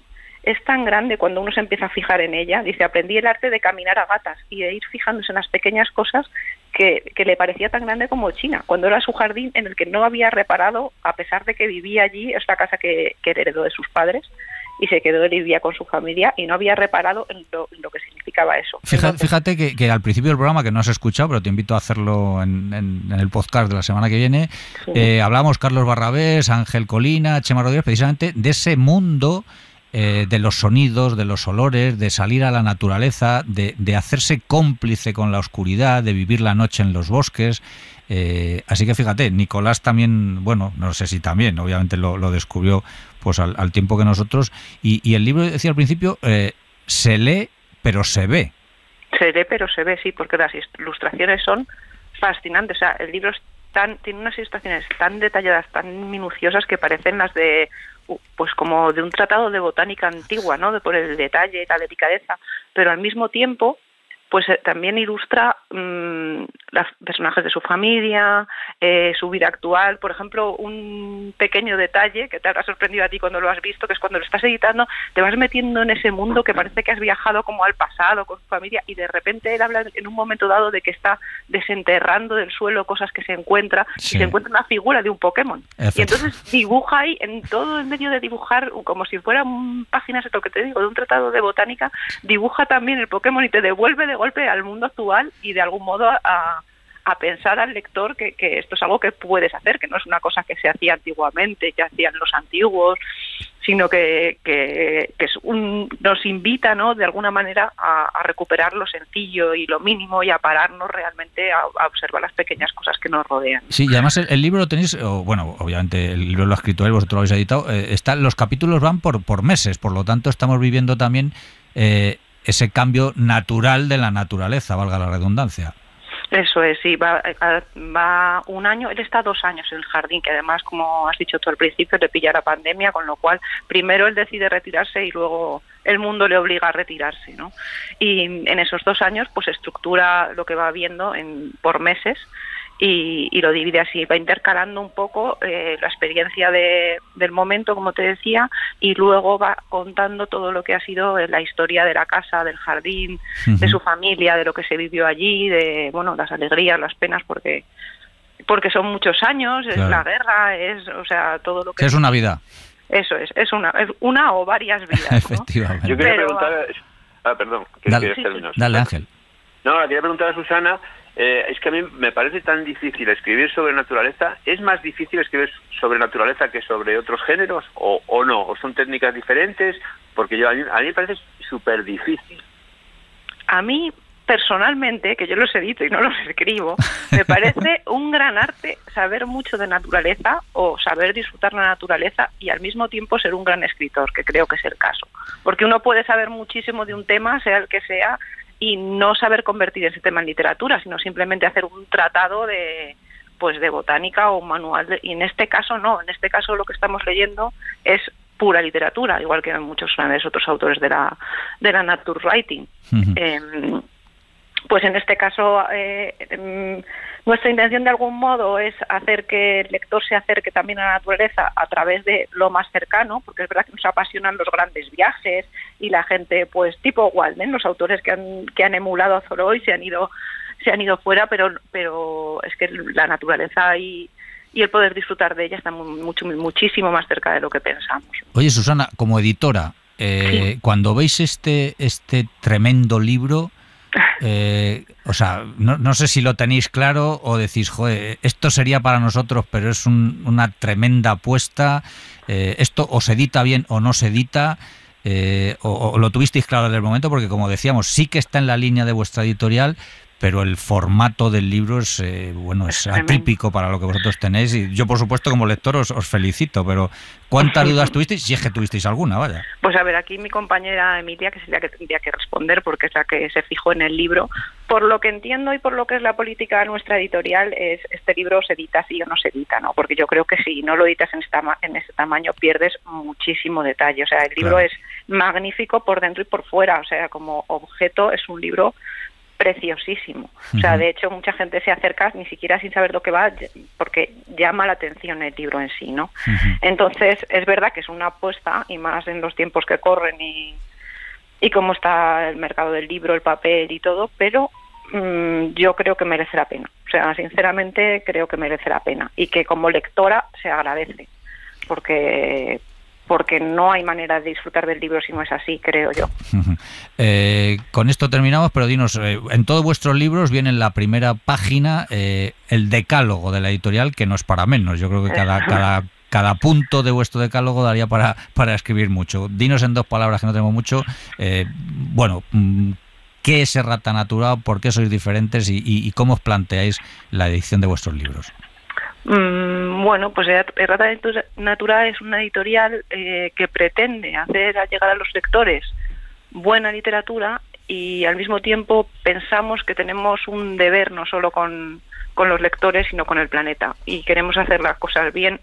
Speaker 18: es tan grande cuando uno se empieza a fijar en ella. Dice, aprendí el arte de caminar a gatas y de ir fijándose en las pequeñas cosas que, que le parecía tan grande como China, cuando era su jardín en el que no había reparado, a pesar de que vivía allí, es la casa que, que heredó de sus padres, y se quedó, él vivía con su familia y no había reparado en lo, en lo que significaba eso.
Speaker 2: Fíjate,
Speaker 18: Entonces,
Speaker 2: fíjate que, que al principio del programa, que no has escuchado, pero te invito a hacerlo en, en, en el podcast de la semana que viene,
Speaker 18: Sí.
Speaker 2: eh, hablamos Carlos Barrabés, Ángel Colina, Chema Rodríguez, precisamente de ese mundo eh, de los sonidos, de los olores, de salir a la naturaleza, de, de hacerse cómplice con la oscuridad, de vivir la noche en los bosques. Eh, así que fíjate, Nicolás también, bueno, no sé si también, obviamente lo, lo descubrió pues al, al tiempo que nosotros, y, y el libro, decía al principio, eh, se lee pero se ve.
Speaker 18: se lee, pero se ve, sí, porque las ilustraciones son fascinantes. O sea, el libro es tan, tiene unas ilustraciones tan detalladas, tan minuciosas, que parecen las de, uh, pues como de un tratado de botánica antigua, ¿no? De por el detalle, la delicadeza, pero al mismo tiempo, pues eh, también ilustra mmm, los personajes de su familia, eh, su vida actual. Por ejemplo, un pequeño detalle que te habrá sorprendido a ti cuando lo has visto, que es cuando lo estás editando, te vas metiendo en ese mundo que parece que has viajado como al pasado con su familia, y de repente él habla en un momento dado de que está desenterrando del suelo cosas que se encuentra,
Speaker 2: Sí.
Speaker 18: y se encuentra una figura de un Pokémon.
Speaker 2: Efecto.
Speaker 18: Y entonces dibuja ahí, en todo el medio de dibujar, como si fueran páginas, lo que te digo, de un tratado de botánica, dibuja también el Pokémon y te devuelve de golpe al mundo actual, y de algún modo a, a pensar al lector que, que esto es algo que puedes hacer, que no es una cosa que se hacía antiguamente, que hacían los antiguos, sino que, que, que es un, nos invita, ¿no?, de alguna manera a, a recuperar lo sencillo y lo mínimo, y a pararnos realmente a, a observar las pequeñas cosas que nos rodean.
Speaker 2: Sí, y además el, el libro lo tenéis, o, bueno, obviamente el libro lo ha escrito él, vosotros lo habéis editado, eh, está, los capítulos van por, por meses, por lo tanto estamos viviendo también eh, ese cambio natural de la naturaleza, valga la redundancia.
Speaker 18: Eso es, sí, va, va un año, él está dos años en el jardín, que además, como has dicho tú al principio, le pilla la pandemia, con lo cual primero él decide retirarse y luego el mundo le obliga a retirarse, ¿no? Y en esos dos años pues estructura lo que va viendo en, por meses, y, y lo divide así, va intercalando un poco eh, la experiencia de, del momento, como te decía, y luego va contando todo lo que ha sido la historia de la casa, del jardín,
Speaker 2: Ujú.
Speaker 18: de su familia, de lo que se vivió allí, de, bueno, las alegrías, las penas, porque porque son muchos años, es
Speaker 2: Claro.
Speaker 18: la guerra, es, o sea, todo lo que...
Speaker 2: Que es una vida.
Speaker 18: Eso es, es una, es una o varias vidas, ¿no?
Speaker 2: Efectivamente.
Speaker 1: Yo quería
Speaker 18: Pero,
Speaker 1: preguntar... Ah, perdón, que
Speaker 2: Dale,
Speaker 1: quieres terminar.
Speaker 2: dale, Ángel.
Speaker 1: No, quería preguntar a Susana, eh, es que a mí me parece tan difícil escribir sobre naturaleza. ¿Es más difícil escribir sobre naturaleza que sobre otros géneros? ¿O, o no? ¿O son técnicas diferentes? Porque yo, a, mí, a mí me parece súper difícil.
Speaker 18: A mí, personalmente, que yo los edito y no los escribo, me parece un gran arte saber mucho de naturaleza, o saber disfrutar la naturaleza, y al mismo tiempo ser un gran escritor, que creo que es el caso. Porque uno puede saber muchísimo de un tema, sea el que sea, y no saber convertir ese tema en literatura, sino simplemente hacer un tratado de pues de botánica o un manual de, y en este caso no, en este caso lo que estamos leyendo es pura literatura, igual que muchos grandes otros autores de la de la nature writing.
Speaker 2: Ujú.
Speaker 18: Eh, pues en este caso eh, em, nuestra intención de algún modo es hacer que el lector se acerque también a la naturaleza a través de lo más cercano, porque es verdad que nos apasionan los grandes viajes y la gente, pues tipo Walden, los autores que han que han emulado a Thoreau y se han ido se han ido fuera, pero pero es que la naturaleza y y el poder disfrutar de ella está muy, mucho muchísimo más cerca de lo que pensamos.
Speaker 2: Oye, Susana, como editora, eh, cuando veis este este tremendo libro, eh, o sea, no, no sé si lo tenéis claro o decís, joder, esto sería para nosotros, pero es un- una tremenda apuesta, eh, esto o se edita bien o no se edita, eh, o, o lo tuvisteis claro desde el momento, porque como decíamos, sí que está en la línea de vuestra editorial, pero el formato del libro es eh, bueno, es
Speaker 18: tremendo.
Speaker 2: atípico para lo que vosotros tenéis, y yo por supuesto como lector os, os felicito, pero ¿cuántas dudas tuvisteis? Si es que tuvisteis alguna, vaya.
Speaker 18: Pues a ver, aquí mi compañera Emilia, que es la que tendría que responder porque es la que se fijó en el libro, por lo que entiendo y por lo que es la política de nuestra editorial, es este libro se edita sí o no se edita, ¿no? Porque yo creo que si no lo editas en, esta, en ese tamaño pierdes muchísimo detalle. O sea, el libro
Speaker 2: Claro.
Speaker 18: es magnífico por dentro y por fuera, o sea, como objeto es un libro preciosísimo. O sea, de hecho, mucha gente se acerca ni siquiera sin saber lo que va, porque llama la atención el libro en sí, ¿no? Uh-huh. Entonces, es verdad que es una apuesta, y más en los tiempos que corren y, y cómo está el mercado del libro, el papel y todo, pero mmm, yo creo que merece la pena. O sea, sinceramente, creo que merece la pena. Y que como lectora se agradece, porque... porque no hay manera de disfrutar del libro si no es así, creo yo.
Speaker 2: Uh-huh. Eh, con esto terminamos, pero dinos, eh, en todos vuestros libros viene en la primera página eh, el decálogo de la editorial, que no es para menos. Yo creo que cada, cada, cada punto de vuestro decálogo daría para, para escribir mucho. Dinos en dos palabras, que no tenemos mucho, eh, bueno, ¿qué es Errata Natura? ¿Por qué sois diferentes? Y, y, y cómo os planteáis la edición de vuestros libros.
Speaker 18: Mm, bueno, pues Errata Natura es una editorial eh, que pretende hacer llegar a los lectores buena literatura, y al mismo tiempo pensamos que tenemos un deber no solo con, con los lectores, sino con el planeta, y queremos hacer las cosas bien,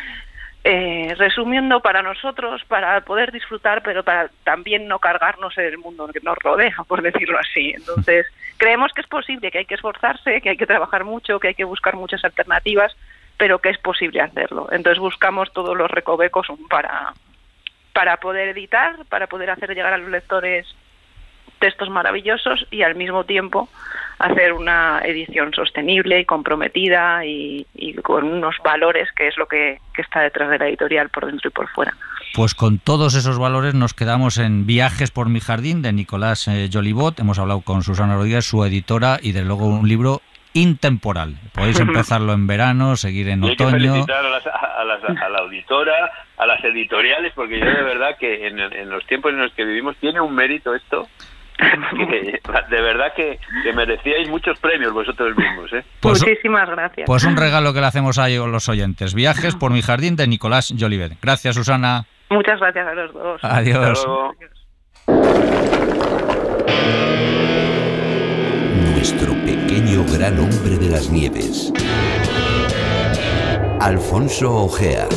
Speaker 18: eh, resumiendo para nosotros, para poder disfrutar, pero para también no cargarnos el mundo que nos rodea, por decirlo así. Entonces, creemos que es posible, que hay que esforzarse, que hay que trabajar mucho, que hay que buscar muchas alternativas, pero que es posible hacerlo. Entonces buscamos todos los recovecos para, para poder editar, para poder hacer llegar a los lectores textos maravillosos, y al mismo tiempo hacer una edición sostenible y comprometida y, y con unos valores, que es lo que, que está detrás de la editorial por dentro y por fuera.
Speaker 2: Pues con todos esos valores nos quedamos en Viajes por mi jardín, de Nicolás eh, Jolibot. Hemos hablado con Susana Rodríguez, su editora, y desde luego un libro intemporal. Podéis empezarlo en verano, seguir en
Speaker 1: y
Speaker 2: otoño.
Speaker 1: Hay que felicitar a, las, a, las, a la auditora, a las editoriales, porque yo de verdad que en, en los tiempos en los que vivimos tiene un mérito esto, que de verdad que, que merecíais muchos premios vosotros mismos, ¿eh?
Speaker 18: Pues, muchísimas gracias.
Speaker 2: Pues un regalo que le hacemos a los oyentes. Viajes por mi jardín, de Nicolás Jolibot. Gracias, Susana.
Speaker 18: Muchas gracias a los dos.
Speaker 2: Adiós.
Speaker 6: Nuestro pequeño gran hombre de las nieves. Alfonso Ojea.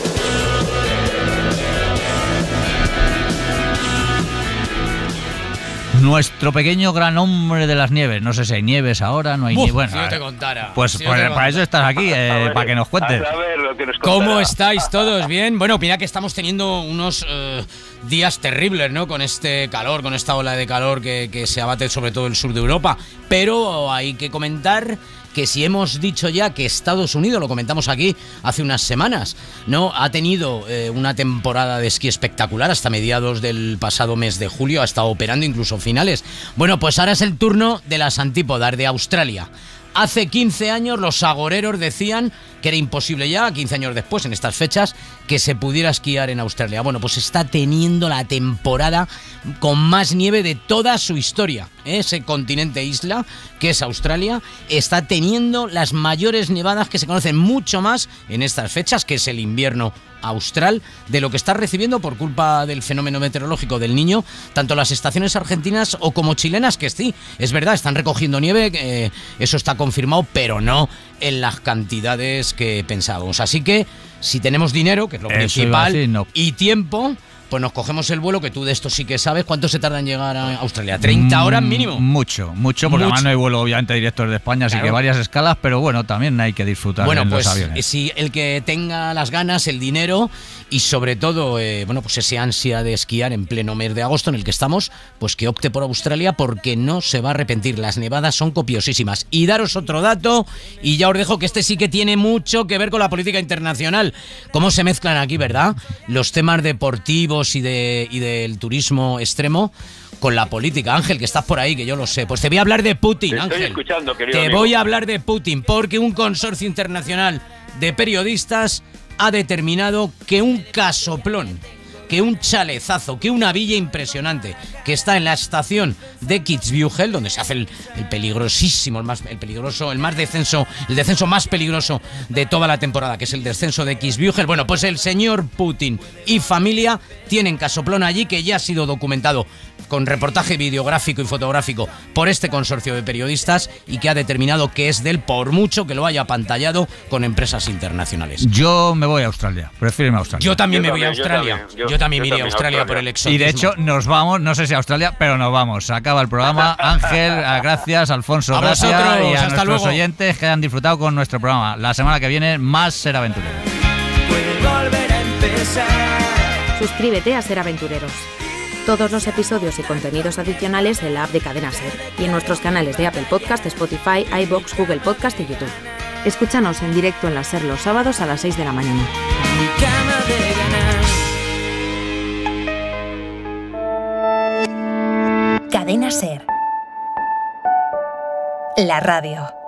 Speaker 2: Nuestro pequeño gran hombre de las nieves. No sé si hay nieves ahora, no hay
Speaker 19: Uf,
Speaker 2: nieves. Bueno,
Speaker 19: si yo te contara.
Speaker 2: Pues,
Speaker 19: si
Speaker 2: pues
Speaker 19: te
Speaker 2: para
Speaker 19: contara.
Speaker 2: eso estás aquí, eh, para que nos cuentes.
Speaker 1: A ver lo que nos
Speaker 19: ¿Cómo estáis todos? ¿Bien? Bueno, mira que estamos teniendo unos eh, días terribles, ¿no? Con este calor, con esta ola de calor que, que se abate sobre todo el sur de Europa. Pero hay que comentar que si hemos dicho ya que Estados Unidos, lo comentamos aquí hace unas semanas, ¿no? Ha tenido eh, una temporada de esquí espectacular hasta mediados del pasado mes de julio, ha estado operando incluso finales. Bueno, pues ahora es el turno de las antípodas, de Australia. Hace quince años los agoreros decían que era imposible ya, quince años después, en estas fechas, que se pudiera esquiar en Australia. Bueno, pues está teniendo la temporada con más nieve de toda su historia. Ese continente isla, que es Australia, está teniendo las mayores nevadas que se conocen, mucho más en estas fechas, que es el invierno austral, de lo que está recibiendo por culpa del fenómeno meteorológico del Niño, tanto las estaciones argentinas o como chilenas, que sí, es verdad, están recogiendo nieve, eh, eso está confirmado, pero no en las cantidades que pensábamos. Así que, si tenemos dinero, que es lo
Speaker 2: Eso
Speaker 19: principal,
Speaker 2: iba a decir, no.
Speaker 19: y tiempo, pues nos cogemos el vuelo, que tú de esto sí que sabes. ¿Cuánto se tarda en llegar a Australia? ¿treinta horas mínimo?
Speaker 2: Mucho, mucho, porque
Speaker 19: Mucho.
Speaker 2: además no hay vuelo obviamente directo de España, así
Speaker 19: Claro.
Speaker 2: que varias escalas, pero bueno, también hay que disfrutar
Speaker 19: Bueno,
Speaker 2: en
Speaker 19: pues
Speaker 2: los aviones.
Speaker 19: si el que tenga las ganas, el dinero y sobre todo, eh, bueno, pues ese ansia de esquiar en pleno mes de agosto en el que estamos, pues que opte por Australia, porque no se va a arrepentir. Las nevadas son copiosísimas. Y daros otro dato, y ya os dejo que este sí que tiene mucho que ver con la política internacional. Cómo se mezclan aquí, ¿verdad? Los temas deportivos y de y del turismo extremo con la política. Ángel, que estás por ahí, que yo lo sé. Pues te voy a hablar de Putin,
Speaker 1: Te estoy
Speaker 19: Ángel.
Speaker 1: escuchando, querido
Speaker 19: Te
Speaker 1: amigo.
Speaker 19: voy a hablar de Putin, porque un consorcio internacional de periodistas ha determinado que un casoplón, que un chalezazo, que una villa impresionante que está en la estación de Kitzbühel, donde se hace el, el peligrosísimo, el más el peligroso, el más descenso, el descenso más peligroso de toda la temporada, que es el descenso de Kitzbühel. Bueno, pues el señor Putin y familia tienen casoplón allí, que ya ha sido documentado con reportaje videográfico y fotográfico por este consorcio de periodistas, y que ha determinado que es de él, por mucho que lo haya apantallado con empresas internacionales.
Speaker 2: Yo me voy a Australia, prefiero irme a Australia.
Speaker 19: Yo también
Speaker 1: Yo
Speaker 19: me voy a
Speaker 1: también, yo
Speaker 19: Australia.
Speaker 1: también, yo-
Speaker 19: Yo también
Speaker 1: Yo
Speaker 19: iría a
Speaker 1: también a
Speaker 19: Australia,
Speaker 1: Australia.
Speaker 19: por el exotismo.
Speaker 2: Y de hecho, nos vamos, no sé si a Australia, pero nos vamos. Se acaba el programa. Ángel, gracias. Alfonso,
Speaker 19: A
Speaker 2: gracias.
Speaker 19: vosotros,
Speaker 2: y a
Speaker 19: hasta
Speaker 2: nuestros
Speaker 19: luego.
Speaker 2: oyentes que han disfrutado con nuestro programa. La semana que viene, más Ser Aventurero.
Speaker 9: volver a empezar.
Speaker 20: Suscríbete a Ser Aventureros. Todos los episodios y contenidos adicionales de la app de Cadena Ser y en nuestros canales de Apple Podcast, Spotify, iVoox, Google Podcast y YouTube. Escúchanos en directo en la Ser los sábados a las seis de la mañana.
Speaker 9: Mi cama de ganar.
Speaker 21: Cadena Ser. La radio.